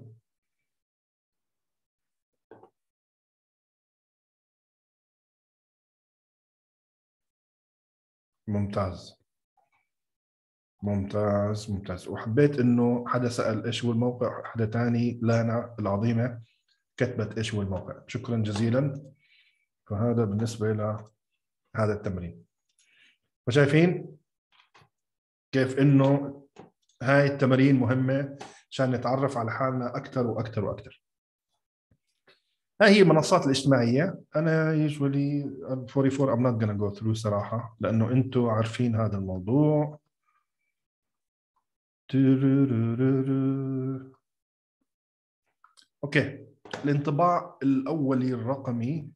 ممتاز ممتاز ممتاز. وحبيت انه حدا سأل ايش هو الموقع، حدا تاني لانا العظيمة كتبت ايش هو الموقع. شكرا جزيلا. فهذا بالنسبة لهذا التمرين. فشايفين كيف انه هاي التمارين مهمة عشان نتعرف على حالنا اكثر واكثر واكثر. هاي هي المنصات الاجتماعية. انا usually أربعة وأربعين I'm not gonna go through صراحة لانه انتم عارفين هذا الموضوع. اوكي الانطباع الاولي الرقمي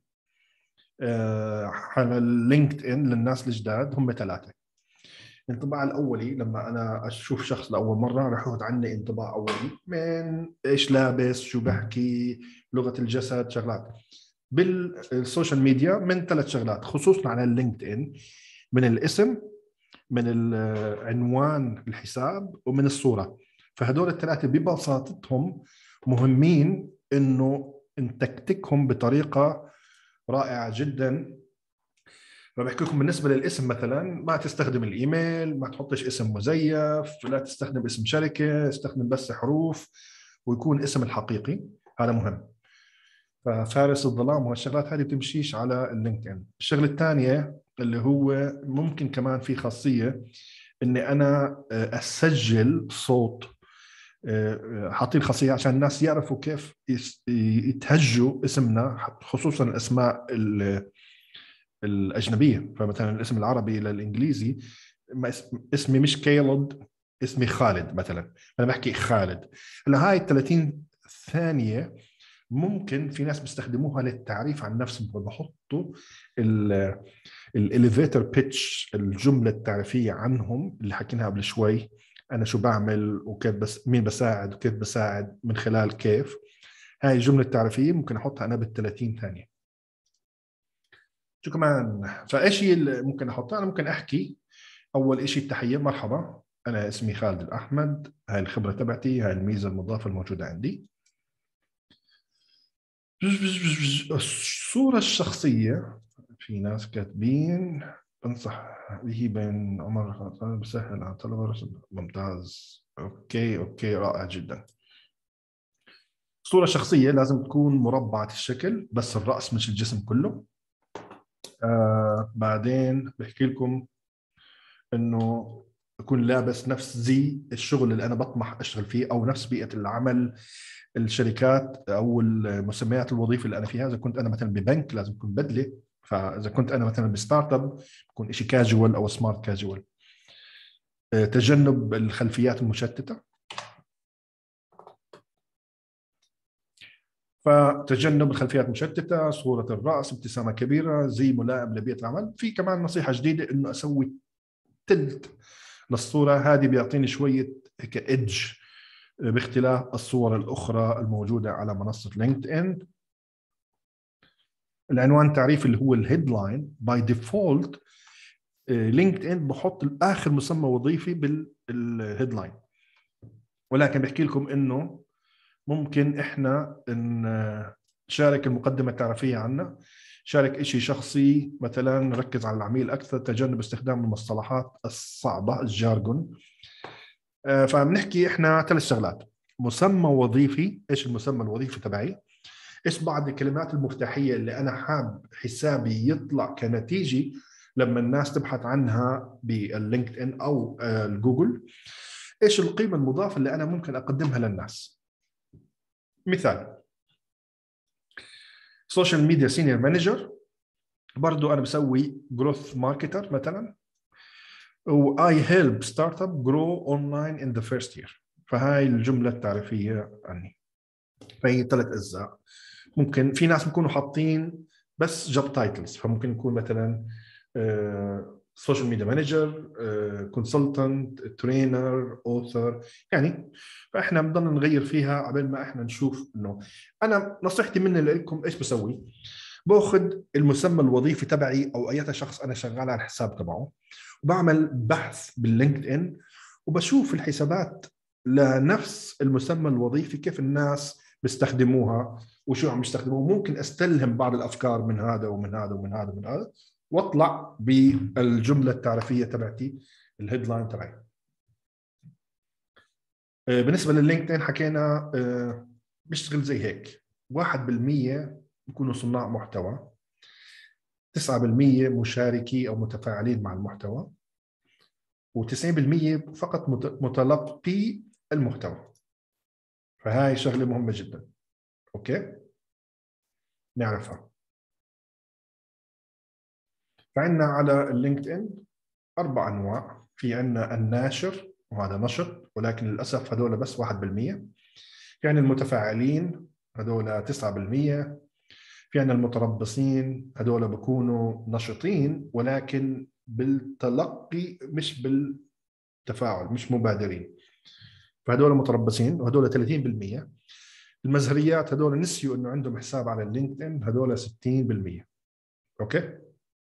على اللينكد ان للناس الجداد هم ثلاثه. الانطباع الاولي لما انا اشوف شخص لاول مره راح ياخذ عني انطباع اولي من ايش لابس، شو بحكي، لغه الجسد، شغلات. بالسوشيال ميديا من ثلاث شغلات خصوصا على اللينكد ان: من الاسم، من عنوان الحساب، ومن الصوره. فهدول الثلاثه ببساطتهم مهمين انه نتكتكهم بطريقه رائعه جدا فبحكي لكم بالنسبه للاسم مثلا ما تستخدم الايميل، ما تحطش اسم مزيف، لا تستخدم اسم شركه، استخدم بس حروف ويكون اسم الحقيقي. هذا مهم. ففارس الظلام وهالشغلات هذه بتمشيش على اللينكد ان. الشغله الثانيه اللي هو ممكن كمان في خاصيه اني انا اسجل صوت، حاطين خاصيه عشان الناس يعرفوا كيف يتهجوا اسمنا، خصوصا الاسماء الاجنبيه. فمثلا الاسم العربي للانجليزي، اسمي مش كيلود، اسمي خالد مثلا، انا بحكي خالد. هلا هاي ثلاثين ثانيه ممكن في ناس بيستخدموها للتعريف عن نفسهم، فبحطوا الاليفيتر بيتش، الجمله التعريفيه عنهم اللي حكيناها قبل شوي، انا شو بعمل وكيف، بس مين بساعد وكيف بساعد من خلال كيف. هاي الجمله التعريفيه ممكن احطها انا بال ثلاثين ثانيه. شو كمان؟ فايش اللي ممكن احطها؟ انا ممكن احكي اول شيء التحيه، مرحبا انا اسمي خالد الاحمد، هاي الخبره تبعتي، هاي الميزه المضافه الموجوده عندي. الصوره الشخصيه، في ناس كاتبين بنصح به بين عمر الخطاب بسهل على طلبه. ممتاز، اوكي اوكي رائع جدا. الصوره الشخصيه لازم تكون مربعه الشكل، بس الراس مش الجسم كله. آه بعدين بحكي لكم انه اكون لابس نفس زي الشغل اللي انا بطمح اشتغل فيه، او نفس بيئه العمل، الشركات او المسميات الوظيفه اللي انا فيها. اذا كنت انا مثلا ببنك لازم تكون بدله، فاذا كنت انا مثلا بستارت اب بكون شيء كاجوال او سمارت كاجوال. تجنب الخلفيات المشتته، فتجنب الخلفيات المشتته، صوره الراس، ابتسامه كبيره، زي ملائم لبيئه العمل. في كمان نصيحه جديده انه اسوي تلت للصوره هذه، بيعطيني شويه هيك ايدج باختلاف الصور الاخرى الموجوده على منصه لينكد ان. العنوان التعريفي اللي هو الهيدلاين، باي ديفولت لينكد ان بحط اخر مسمى وظيفي بالهيدلاين، ولكن بحكي لكم انه ممكن احنا نشارك المقدمه التعريفيه عنا، شارك شيء شخصي، مثلا نركز على العميل اكثر، تجنب استخدام المصطلحات الصعبه، الجارجون. فبنحكي احنا ثلاث شغلات: مسمى وظيفي، ايش المسمى الوظيفي تبعي، ايش بعض الكلمات المفتاحيه اللي انا حاب حسابي يطلع كنتيجه لما الناس تبحث عنها باللينكد ان او الجوجل، ايش القيمه المضافه اللي انا ممكن اقدمها للناس. مثال: سوشيال ميديا سينيور مانجر، برضو انا بسوي جروث ماركتر مثلا، و I help startup grow online in the first year. فهاي الجمله التعريفيه عني. فهي ثلاث اجزاء. ممكن في ناس بيكونوا حاطين بس جوب تايتلز، فممكن يكون مثلا سوشيال ميديا مانجر، كونسلتنت، ترينر، اوثر يعني. فاحنا بنضل نغير فيها قبل ما احنا نشوف انه. انا نصيحتي مني لكم ايش بسوي؟ باخذ المسمى الوظيفي تبعي او اي شخص انا شغال على الحساب تبعه، وبعمل بحث باللينكد ان، وبشوف الحسابات لنفس المسمى الوظيفي كيف الناس بيستخدموها وشو عم يستخدموه. ممكن استلهم بعض الافكار من هذا ومن هذا ومن هذا ومن هذا، واطلع بالجمله التعريفيه تبعتي، الهيدلاين تبعي. بالنسبه لللينكدين حكينا بيشتغل زي هيك: واحد بالمية بيكونوا صناع محتوى، تسعة بالمية مشاركي او متفاعلين مع المحتوى، وتسعين بالمية فقط متلقي المحتوى. فهاي شغله مهمه جدا. اوكي نعرفها. فعندنا على اللينكد ان اربع انواع. في عندنا الناشر، وهذا نشط، ولكن للاسف هذول بس واحد بالمية. في عندنا المتفاعلين، هذول تسعة بالمية. في عندنا المتربصين، هذول بكونوا نشطين ولكن بالتلقي مش بالتفاعل، مش مبادرين، فهذول متربصين، وهذول ثلاثين بالمية. المزهريات هذول نسيوا انه عندهم حساب على اللينكد ان، هذول ستين بالمية. اوكي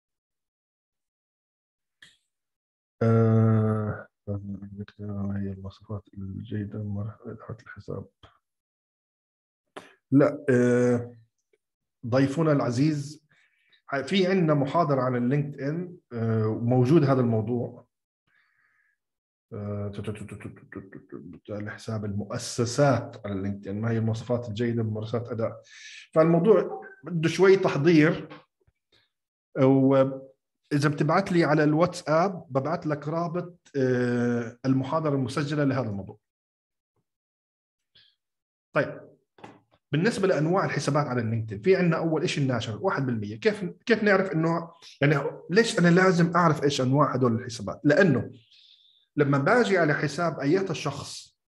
آه... هي المواصفات الجيدة مرحلة الحساب. لا آه... ضيفنا العزيز في عندنا محاضرة عن اللينكد إن وموجود هذا الموضوع، بالتالي حساب المؤسسات على اللينكد إن، ما هي المواصفات الجيدة بممارسات أداء. فالموضوع بده شوي تحضير، وإذا بتبعت لي على الواتساب ببعت لك رابط المحاضرة المسجلة لهذا الموضوع. طيب بالنسبة لأنواع الحسابات على اللينكدين، في عندنا أول شيء الناشر واحد بالمية. كيف كيف نعرف إنه يعني ليش أنا لازم أعرف إيش أنواع هدول الحسابات؟ لأنه لما باجي على حساب أي شخص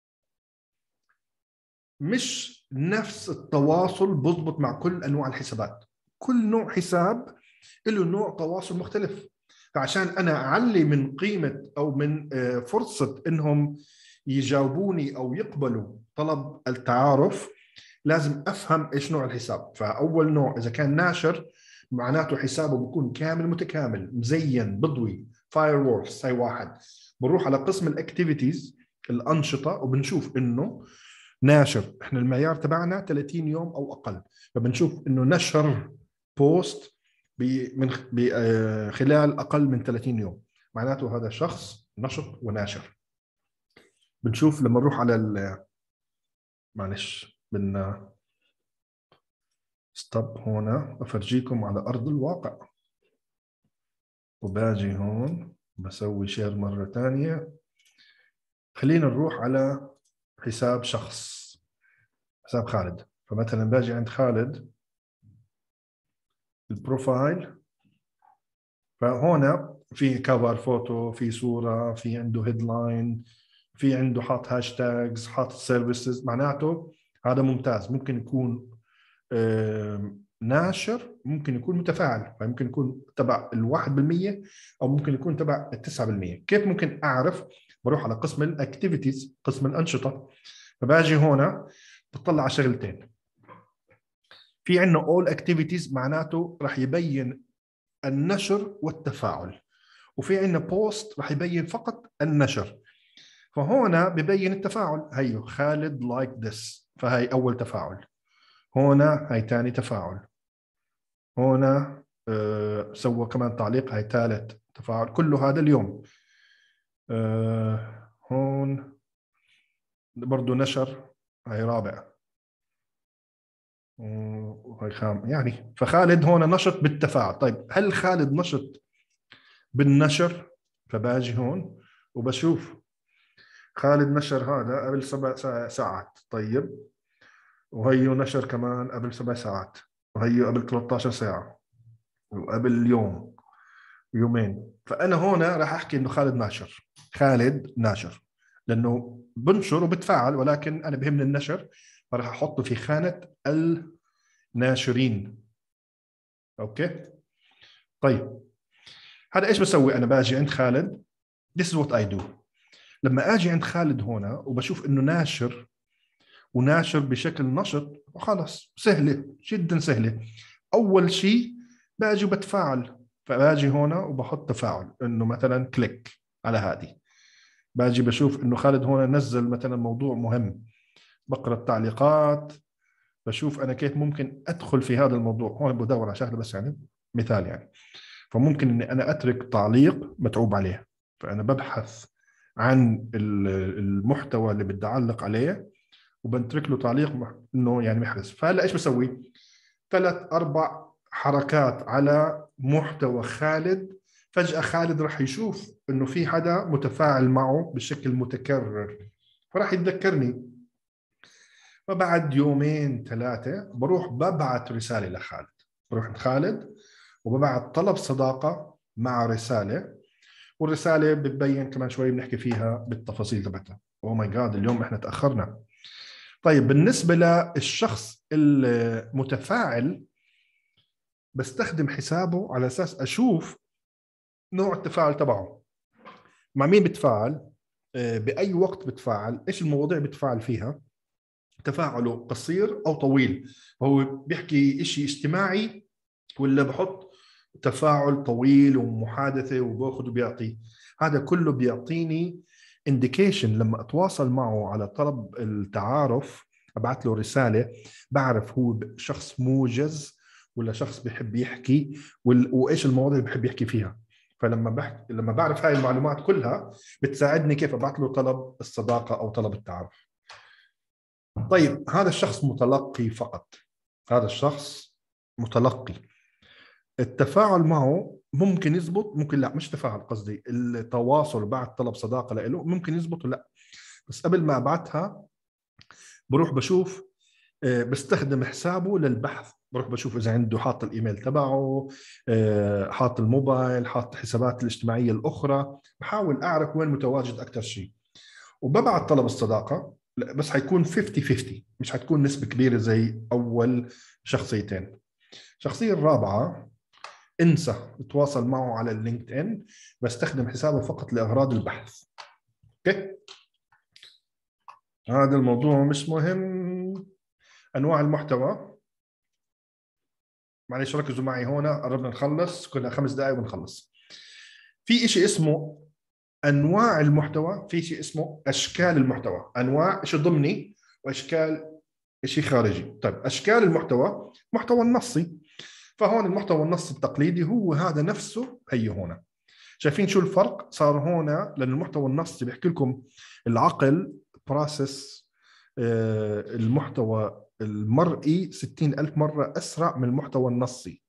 مش نفس التواصل بضبط مع كل أنواع الحسابات. كل نوع حساب له نوع تواصل مختلف، فعشان أنا أعلي من قيمة أو من فرصة إنهم يجاوبوني أو يقبلوا طلب التعارف لازم أفهم إيش نوع الحساب. فأول نوع إذا كان ناشر معناته حسابه بيكون كامل متكامل مزين بضوي فاير ووركس، هاي واحد. بنروح على قسم الأكتيفيتيز الأنشطة وبنشوف إنه ناشر. إحنا المعيار تبعنا ثلاثين يوم أو أقل، فبنشوف إنه نشر بوست من خلال أقل من ثلاثين يوم معناته هذا شخص نشط وناشر. بنشوف لما نروح على ال معلش بدنا ستوب هنا أفرجيكم على أرض الواقع، وباجي هون بسوي شير مرة تانية. خلينا نروح على حساب شخص، حساب خالد. فمثلا باجي عند خالد البروفايل، فهنا في كفر فوتو، في صورة، في عنده هيدلاين، في عنده حاط هاشتاجز، حاط سيرفيسز. معناته هذا ممتاز. ممكن يكون ناشر، ممكن يكون متفاعل، فممكن يكون تبع الواحد بالمية أو ممكن يكون تبع التسعة بالمية. كيف ممكن أعرف؟ بروح على قسم الأكتيفيتيز، قسم الأنشطة، فباجي هنا بطلع على شغلتين. في عندنا all activities معناته راح يبين النشر والتفاعل، وفي عندنا post راح يبين فقط النشر. فهنا ببين التفاعل، هيو خالد like this، فهي أول تفاعل. هنا هاي تاني تفاعل. هنا أه سوى كمان تعليق، هاي ثالث تفاعل. كله هذا اليوم. أه هون برضو نشر، هاي رابع، وهي خام يعني. فخالد هنا نشط بالتفاعل. طيب هل خالد نشط بالنشر؟ فباجي هون وبشوف خالد نشر هذا قبل سبع ساعات. طيب وهيو نشر كمان قبل سبع ساعات، وهيو قبل ثلاثة عشر ساعة، وقبل يوم يومين. فأنا هنا راح أحكي إنه خالد ناشر. خالد ناشر لأنه بنشر وبتفاعل، ولكن أنا بهمني النشر، فراح أحطه في خانة الناشرين. أوكي طيب هذا إيش بسوي؟ أنا باجي عند خالد. This is what I do. لما أجي عند خالد هنا وبشوف إنه ناشر وناشر بشكل نشط، وخلص سهلة جدا سهلة. أول شيء باجي وبتفاعل، فباجي هنا وبحط تفاعل إنه مثلا كليك على هذه. باجي بشوف إنه خالد هنا نزل مثلا موضوع مهم، بقرأ التعليقات، بشوف أنا كيف ممكن أدخل في هذا الموضوع. هون بدور على شغلة بس يعني مثال يعني. فممكن إني أنا أترك تعليق متعوب عليه، فأنا ببحث عن المحتوى اللي بدي أعلق عليه وبنترك له تعليق إنه يعني محرز. فهلا إيش بسوي؟ ثلاث أربع حركات على محتوى خالد، فجأة خالد راح يشوف إنه في حدا متفاعل معه بشكل متكرر، فراح يتذكرني. فبعد يومين ثلاثة بروح ببعث رسالة لخالد، بروح عند خالد وببعث طلب صداقة مع رسالة، والرسالة بتبين كمان شوي بنحكي فيها بالتفاصيل تبعتها. أوه ماي جاد اليوم إحنا تأخرنا. طيب بالنسبة للشخص المتفاعل بستخدم حسابه على أساس أشوف نوع التفاعل تبعه، مع مين بتفاعل، بأي وقت بتفاعل، إيش المواضيع بتفاعل فيها، تفاعله قصير أو طويل، هو بيحكي إشي اجتماعي ولا بحط تفاعل طويل ومحادثة وباخذ وبيعطي. هذا كله بيعطيني indication لما أتواصل معه على طلب التعارف، أبعث له رسالة، بعرف هو شخص موجز ولا شخص بيحب يحكي، وال... وايش المواضيع اللي بيحب يحكي فيها. فلما بحكي لما بعرف هاي المعلومات كلها بتساعدني كيف ابعث له طلب الصداقه او طلب التعارف. طيب هذا الشخص متلقي فقط، هذا الشخص متلقي. التفاعل معه ممكن يزبط ممكن لا، مش تفاعل قصدي، التواصل بعد طلب صداقه له ممكن يزبط ولا لا. بس قبل ما ابعتها بروح بشوف، بستخدم حسابه للبحث، بروح بشوف اذا عنده حاط الايميل تبعه، حاط الموبايل، حاط الحسابات الاجتماعيه الاخرى، بحاول اعرف وين متواجد اكثر شيء وببعت طلب الصداقه. بس حيكون خمسين خمسين، مش حتكون نسبه كبيره زي اول شخصيتين. الشخصيه الرابعه انسى تواصل معه على اللينكد ان، بستخدم حسابه فقط لاغراض البحث. اوكي، هذا الموضوع مش مهم. انواع المحتوى، معلش ركزوا معي هنا، قربنا نخلص، كنا خمس دقائق ونخلص. في شيء اسمه انواع المحتوى، في شيء اسمه اشكال المحتوى. انواع شيء ضمني واشكال شيء خارجي. طيب اشكال المحتوى، محتوى النصي، فهون المحتوى النصي التقليدي هو هذا نفسه. هي هنا شايفين شو الفرق صار هنا؟ لأن المحتوى النصي بيحكي لكم العقل بروسيس المحتوى المرئي ستين ألف مرة أسرع من المحتوى النصي.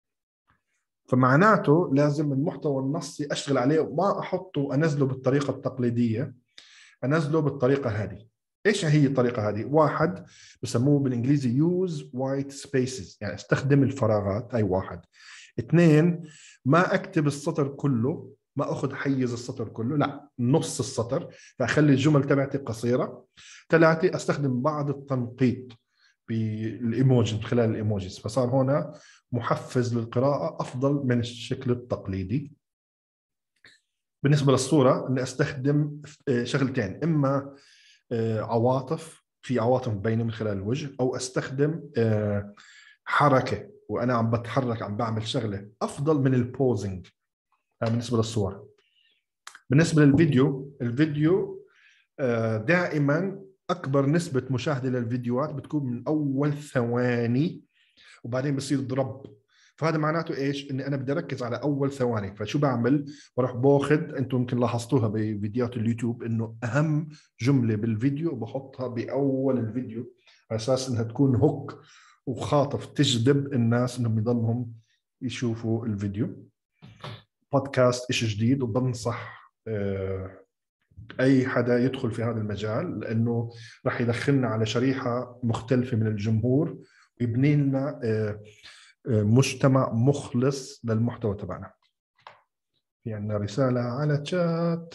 فمعناته لازم المحتوى النصي أشتغل عليه، وما أحطه وأنزله بالطريقة التقليدية، أنزله بالطريقة هذه. إيش هي الطريقة هذه؟ واحد بسموه بالإنجليزي use white spaces، يعني استخدم الفراغات، أي واحد. اثنين، ما أكتب السطر كله، ما أخذ حيز السطر كله، لا نص السطر، فأخلي الجمل تبعتي قصيرة. ثلاثة، أستخدم بعض التنقيط بالإيموجي، من خلال الإيموجيز، فصار هنا محفز للقراءة أفضل من الشكل التقليدي. بالنسبة للصورة أني أستخدم شغلتين، إما عواطف، في عواطف مبينة من خلال الوجه، أو أستخدم حركة وأنا عم بتحرك عم بعمل شغلة، أفضل من البوزنج. هذا بالنسبة للصور. بالنسبة للفيديو، الفيديو دائما أكبر نسبة مشاهدة للفيديوهات بتكون من أول ثواني وبعدين بصير ضرب. فهذا معناته إيش؟ إني أنا بدي أركز على أول ثواني. فشو بعمل؟ بروح باخذ، أنتم ممكن لاحظتوها بفيديوهات اليوتيوب، إنه أهم جملة بالفيديو بحطها بأول الفيديو على أساس إنها تكون هوك وخاطف تجذب الناس إنهم يضلهم يشوفوا الفيديو. بودكاست إشي جديد، وبنصح أي حدا يدخل في هذا المجال، لأنه راح يدخلنا على شريحة مختلفة من الجمهور ويبني لنا مجتمع مخلص للمحتوى تبعنا. في عندنا رسالة على تشات.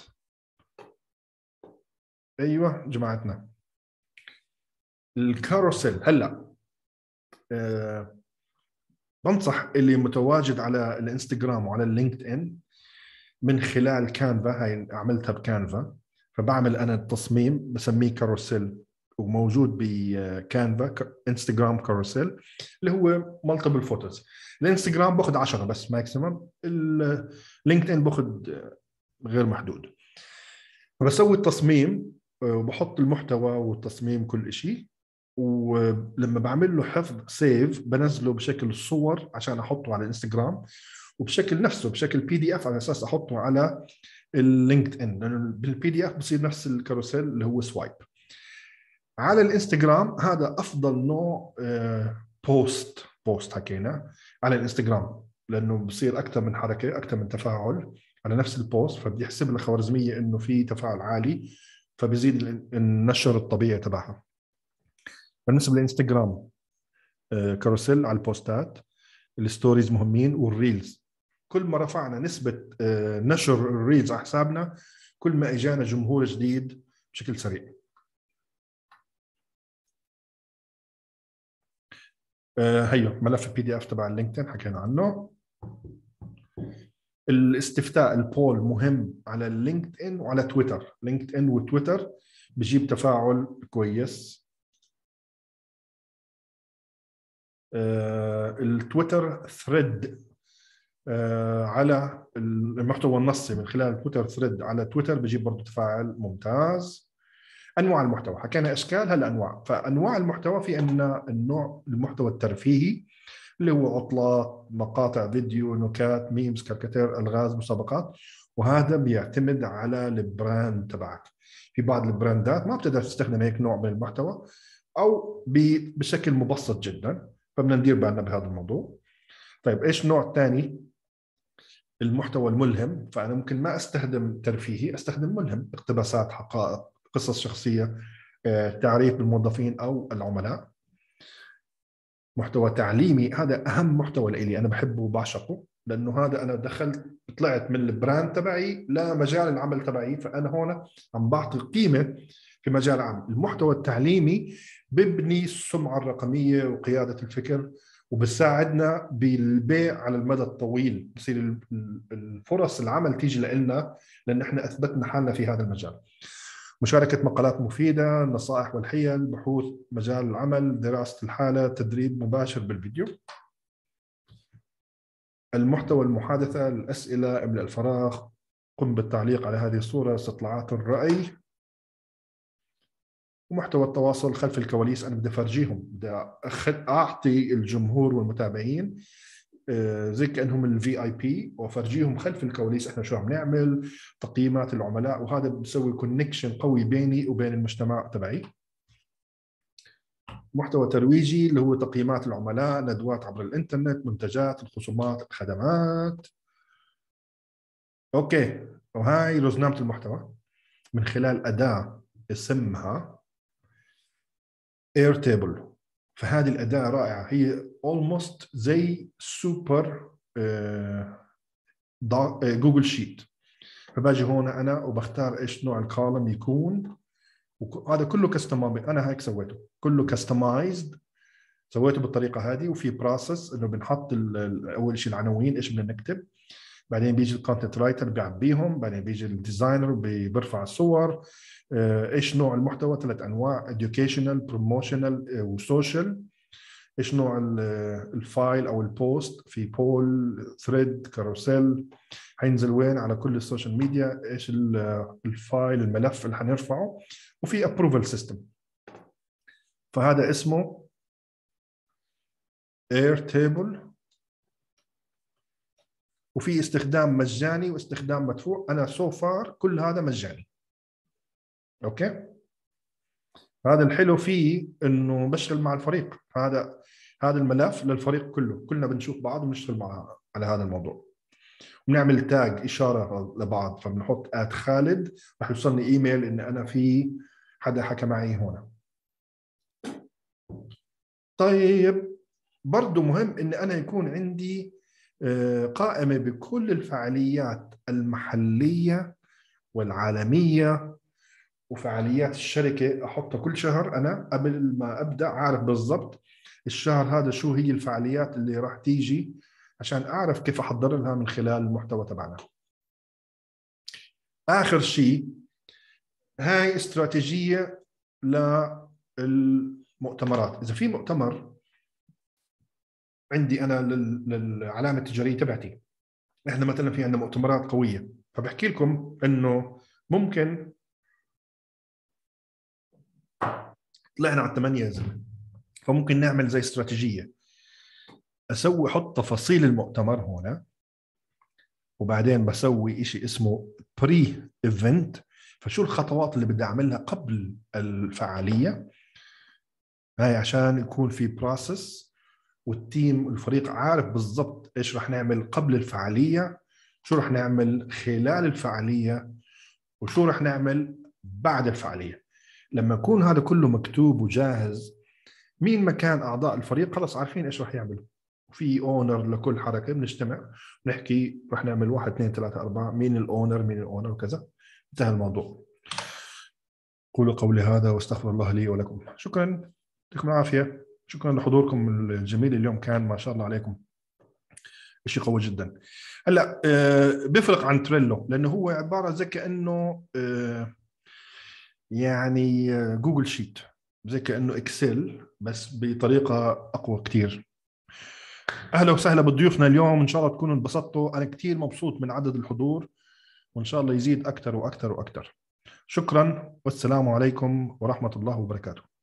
أيوة جماعتنا، الكاروسيل. هلأ أه بنصح اللي متواجد على الانستغرام وعلى اللينكد إن من خلال كانفا، هاي عملتها بكانفا، فبعمل أنا التصميم بسميه كاروسيل، وموجود بكانفا انستغرام كاروسيل، اللي هو مالتيبل فوتوز. الانستغرام باخذ عشرة بس ماكسيمم، اللينكد ان باخذ غير محدود. فبسوي التصميم وبحط المحتوى والتصميم كل شيء، ولما بعمل له حفظ سيف بنزله بشكل صور عشان احطه على الانستغرام، وبشكل نفسه بشكل بي دي اف على اساس احطه على اللينكد ان، لانه بالبي دي اف بصير نفس الكاروسيل اللي هو سوايب. على الانستغرام هذا افضل نوع بوست بوست حكينا على الانستغرام، لانه بصير اكثر من حركه، اكثر من تفاعل على نفس البوست، فبدي يحسب لها خوارزميه انه في تفاعل عالي، فبزيد النشر الطبيعي تبعها. بالنسبه للانستغرام كاروسيل على البوستات، الستوريز مهمين، والريلز. كل ما رفعنا نسبه نشر الريلز على حسابنا كل ما اجانا جمهور جديد بشكل سريع. هيو ملف البي دي اف تبع اللينكدين حكينا عنه. الاستفتاء البول مهم على اللينكد ان وعلى تويتر. لينكد ان وتويتر بجيب تفاعل كويس. التويتر ثريد على المحتوى النصي من خلال تويتر ثريد على تويتر بجيب برضه تفاعل ممتاز. انواع المحتوى حكينا اشكال، هلا انواع. فانواع المحتوى في عندنا النوع المحتوى الترفيهي، اللي هو عطلات، مقاطع فيديو، نكات، ميمز، كاريكاتير، الغاز، مسابقات. وهذا بيعتمد على البراند تبعك. في بعض البراندات ما بتقدر تستخدم هيك نوع من المحتوى، او بشكل مبسط جدا، فبدنا ندير بالنا بهذا الموضوع. طيب ايش نوع ثاني؟ المحتوى الملهم. فانا ممكن ما استخدم ترفيهي، استخدم ملهم، اقتباسات، حقائق، قصص شخصيه، تعريف بالموظفين او العملاء. محتوى تعليمي، هذا اهم محتوى لي، انا بحبه وبعشقه، لانه هذا انا دخلت طلعت من البراند تبعي لمجال العمل تبعي، فانا هون عم بعطي قيمه في مجال العمل. المحتوى التعليمي ببني السمعه الرقميه وقياده الفكر، وبساعدنا بالبيع على المدى الطويل، بصير الفرص العمل تيجي لنا لان احنا اثبتنا حالنا في هذا المجال. مشاركة مقالات مفيدة، نصائح والحيل، بحوث مجال العمل، دراسة الحالة، تدريب مباشر بالفيديو. المحتوى المحادثة، الأسئلة، املأ الفراغ، قم بالتعليق على هذه الصورة، استطلاعات الرأي. ومحتوى التواصل خلف الكواليس، أنا بدي أفرجيهم، بدي أعطي الجمهور والمتابعين زي كأنهم الفي اي بي، وافرجيهم خلف الكواليس احنا شو عم نعمل، تقييمات العملاء، وهذا بسوي كونكشن قوي بيني وبين المجتمع تبعي. محتوى ترويجي اللي هو تقييمات العملاء، ندوات عبر الانترنت، منتجات، الخصومات، الخدمات. اوكي، وهاي رزنامة المحتوى من خلال أداة اسمها ايرتيبل. فهذه الأداة رائعة، هي almost زي سوبر جوجل شيت. فباجي هون أنا وبختار إيش نوع الكولم يكون، وهذا كله كستمايز. أنا هيك سويته كله كستمايزد، سويته بالطريقة هذه. وفي بروسس إنه بنحط أول شيء العناوين إيش بدنا نكتب، بعدين بيجي الكونتنت رايتر بيعبيهم، بعدين بيجي الديزاينر بيرفع الصور، ايش نوع المحتوى، ثلاث انواع، educational، promotional وسوشيال. ايش نوع الفايل او البوست، في بول، ثريد، كاروسيل، حينزل وين على كل السوشيال ميديا، ايش الفايل، الملف اللي حنرفعه، وفي ابروفال سيستم. فهذا اسمه ايرتيبل، وفي استخدام مجاني واستخدام مدفوع. انا سو فار كل هذا مجاني. اوكي، هذا الحلو فيه انه بشتغل مع الفريق. هذا هذا الملف للفريق كله، كلنا بنشوف بعض وبنشتغل مع على هذا الموضوع. بنعمل تاج اشاره لبعض، فبنحط ات خالد رح يوصلني ايميل ان انا في حدا حكى معي هنا. طيب برضه مهم ان انا يكون عندي قائمه بكل الفعاليات المحليه والعالميه وفعاليات الشركه، احطها كل شهر. انا قبل ما ابدا عارف بالضبط الشهر هذا شو هي الفعاليات اللي راح تيجي، عشان اعرف كيف احضر لها من خلال المحتوى تبعنا. اخر شيء، هاي استراتيجيه للمؤتمرات. اذا في مؤتمر عندي انا للعلامه التجاريه تبعتي، احنا مثلا في عندنا مؤتمرات قويه، فبحكي لكم انه ممكن طلعنا على الثمانيه يا زلمه، فممكن نعمل زي استراتيجيه، اسوي احط تفاصيل المؤتمر هنا، وبعدين بسوي شيء اسمه بري ايفنت. فشو الخطوات اللي بدي اعملها قبل الفعاليه هاي، عشان يكون في بروسس والتيم الفريق عارف بالضبط ايش راح نعمل قبل الفعاليه، شو راح نعمل خلال الفعاليه، وشو راح نعمل بعد الفعاليه. لما يكون هذا كله مكتوب وجاهز، مين مكان اعضاء الفريق خلص عارفين ايش راح يعملوا. في اونر لكل حركه، بنجتمع بنحكي راح نعمل واحد اثنين ثلاثه اربعه، مين الاونر مين الاونر وكذا، انتهى الموضوع. قولوا قولي هذا واستغفر الله لي ولكم. شكرا، يعطيكم العافيه، شكرا لحضوركم الجميل اليوم، كان ما شاء الله عليكم شيء قوي جدا. هلا آه بيفرق عن تريلو لانه هو عباره زي كانه آه يعني آه جوجل شيت، زي كانه اكسل بس بطريقه اقوى كثير. اهلا وسهلا بضيوفنا اليوم، ان شاء الله تكونوا انبسطتوا. انا كثير مبسوط من عدد الحضور، وان شاء الله يزيد اكثر واكثر واكثر. شكرا والسلام عليكم ورحمه الله وبركاته.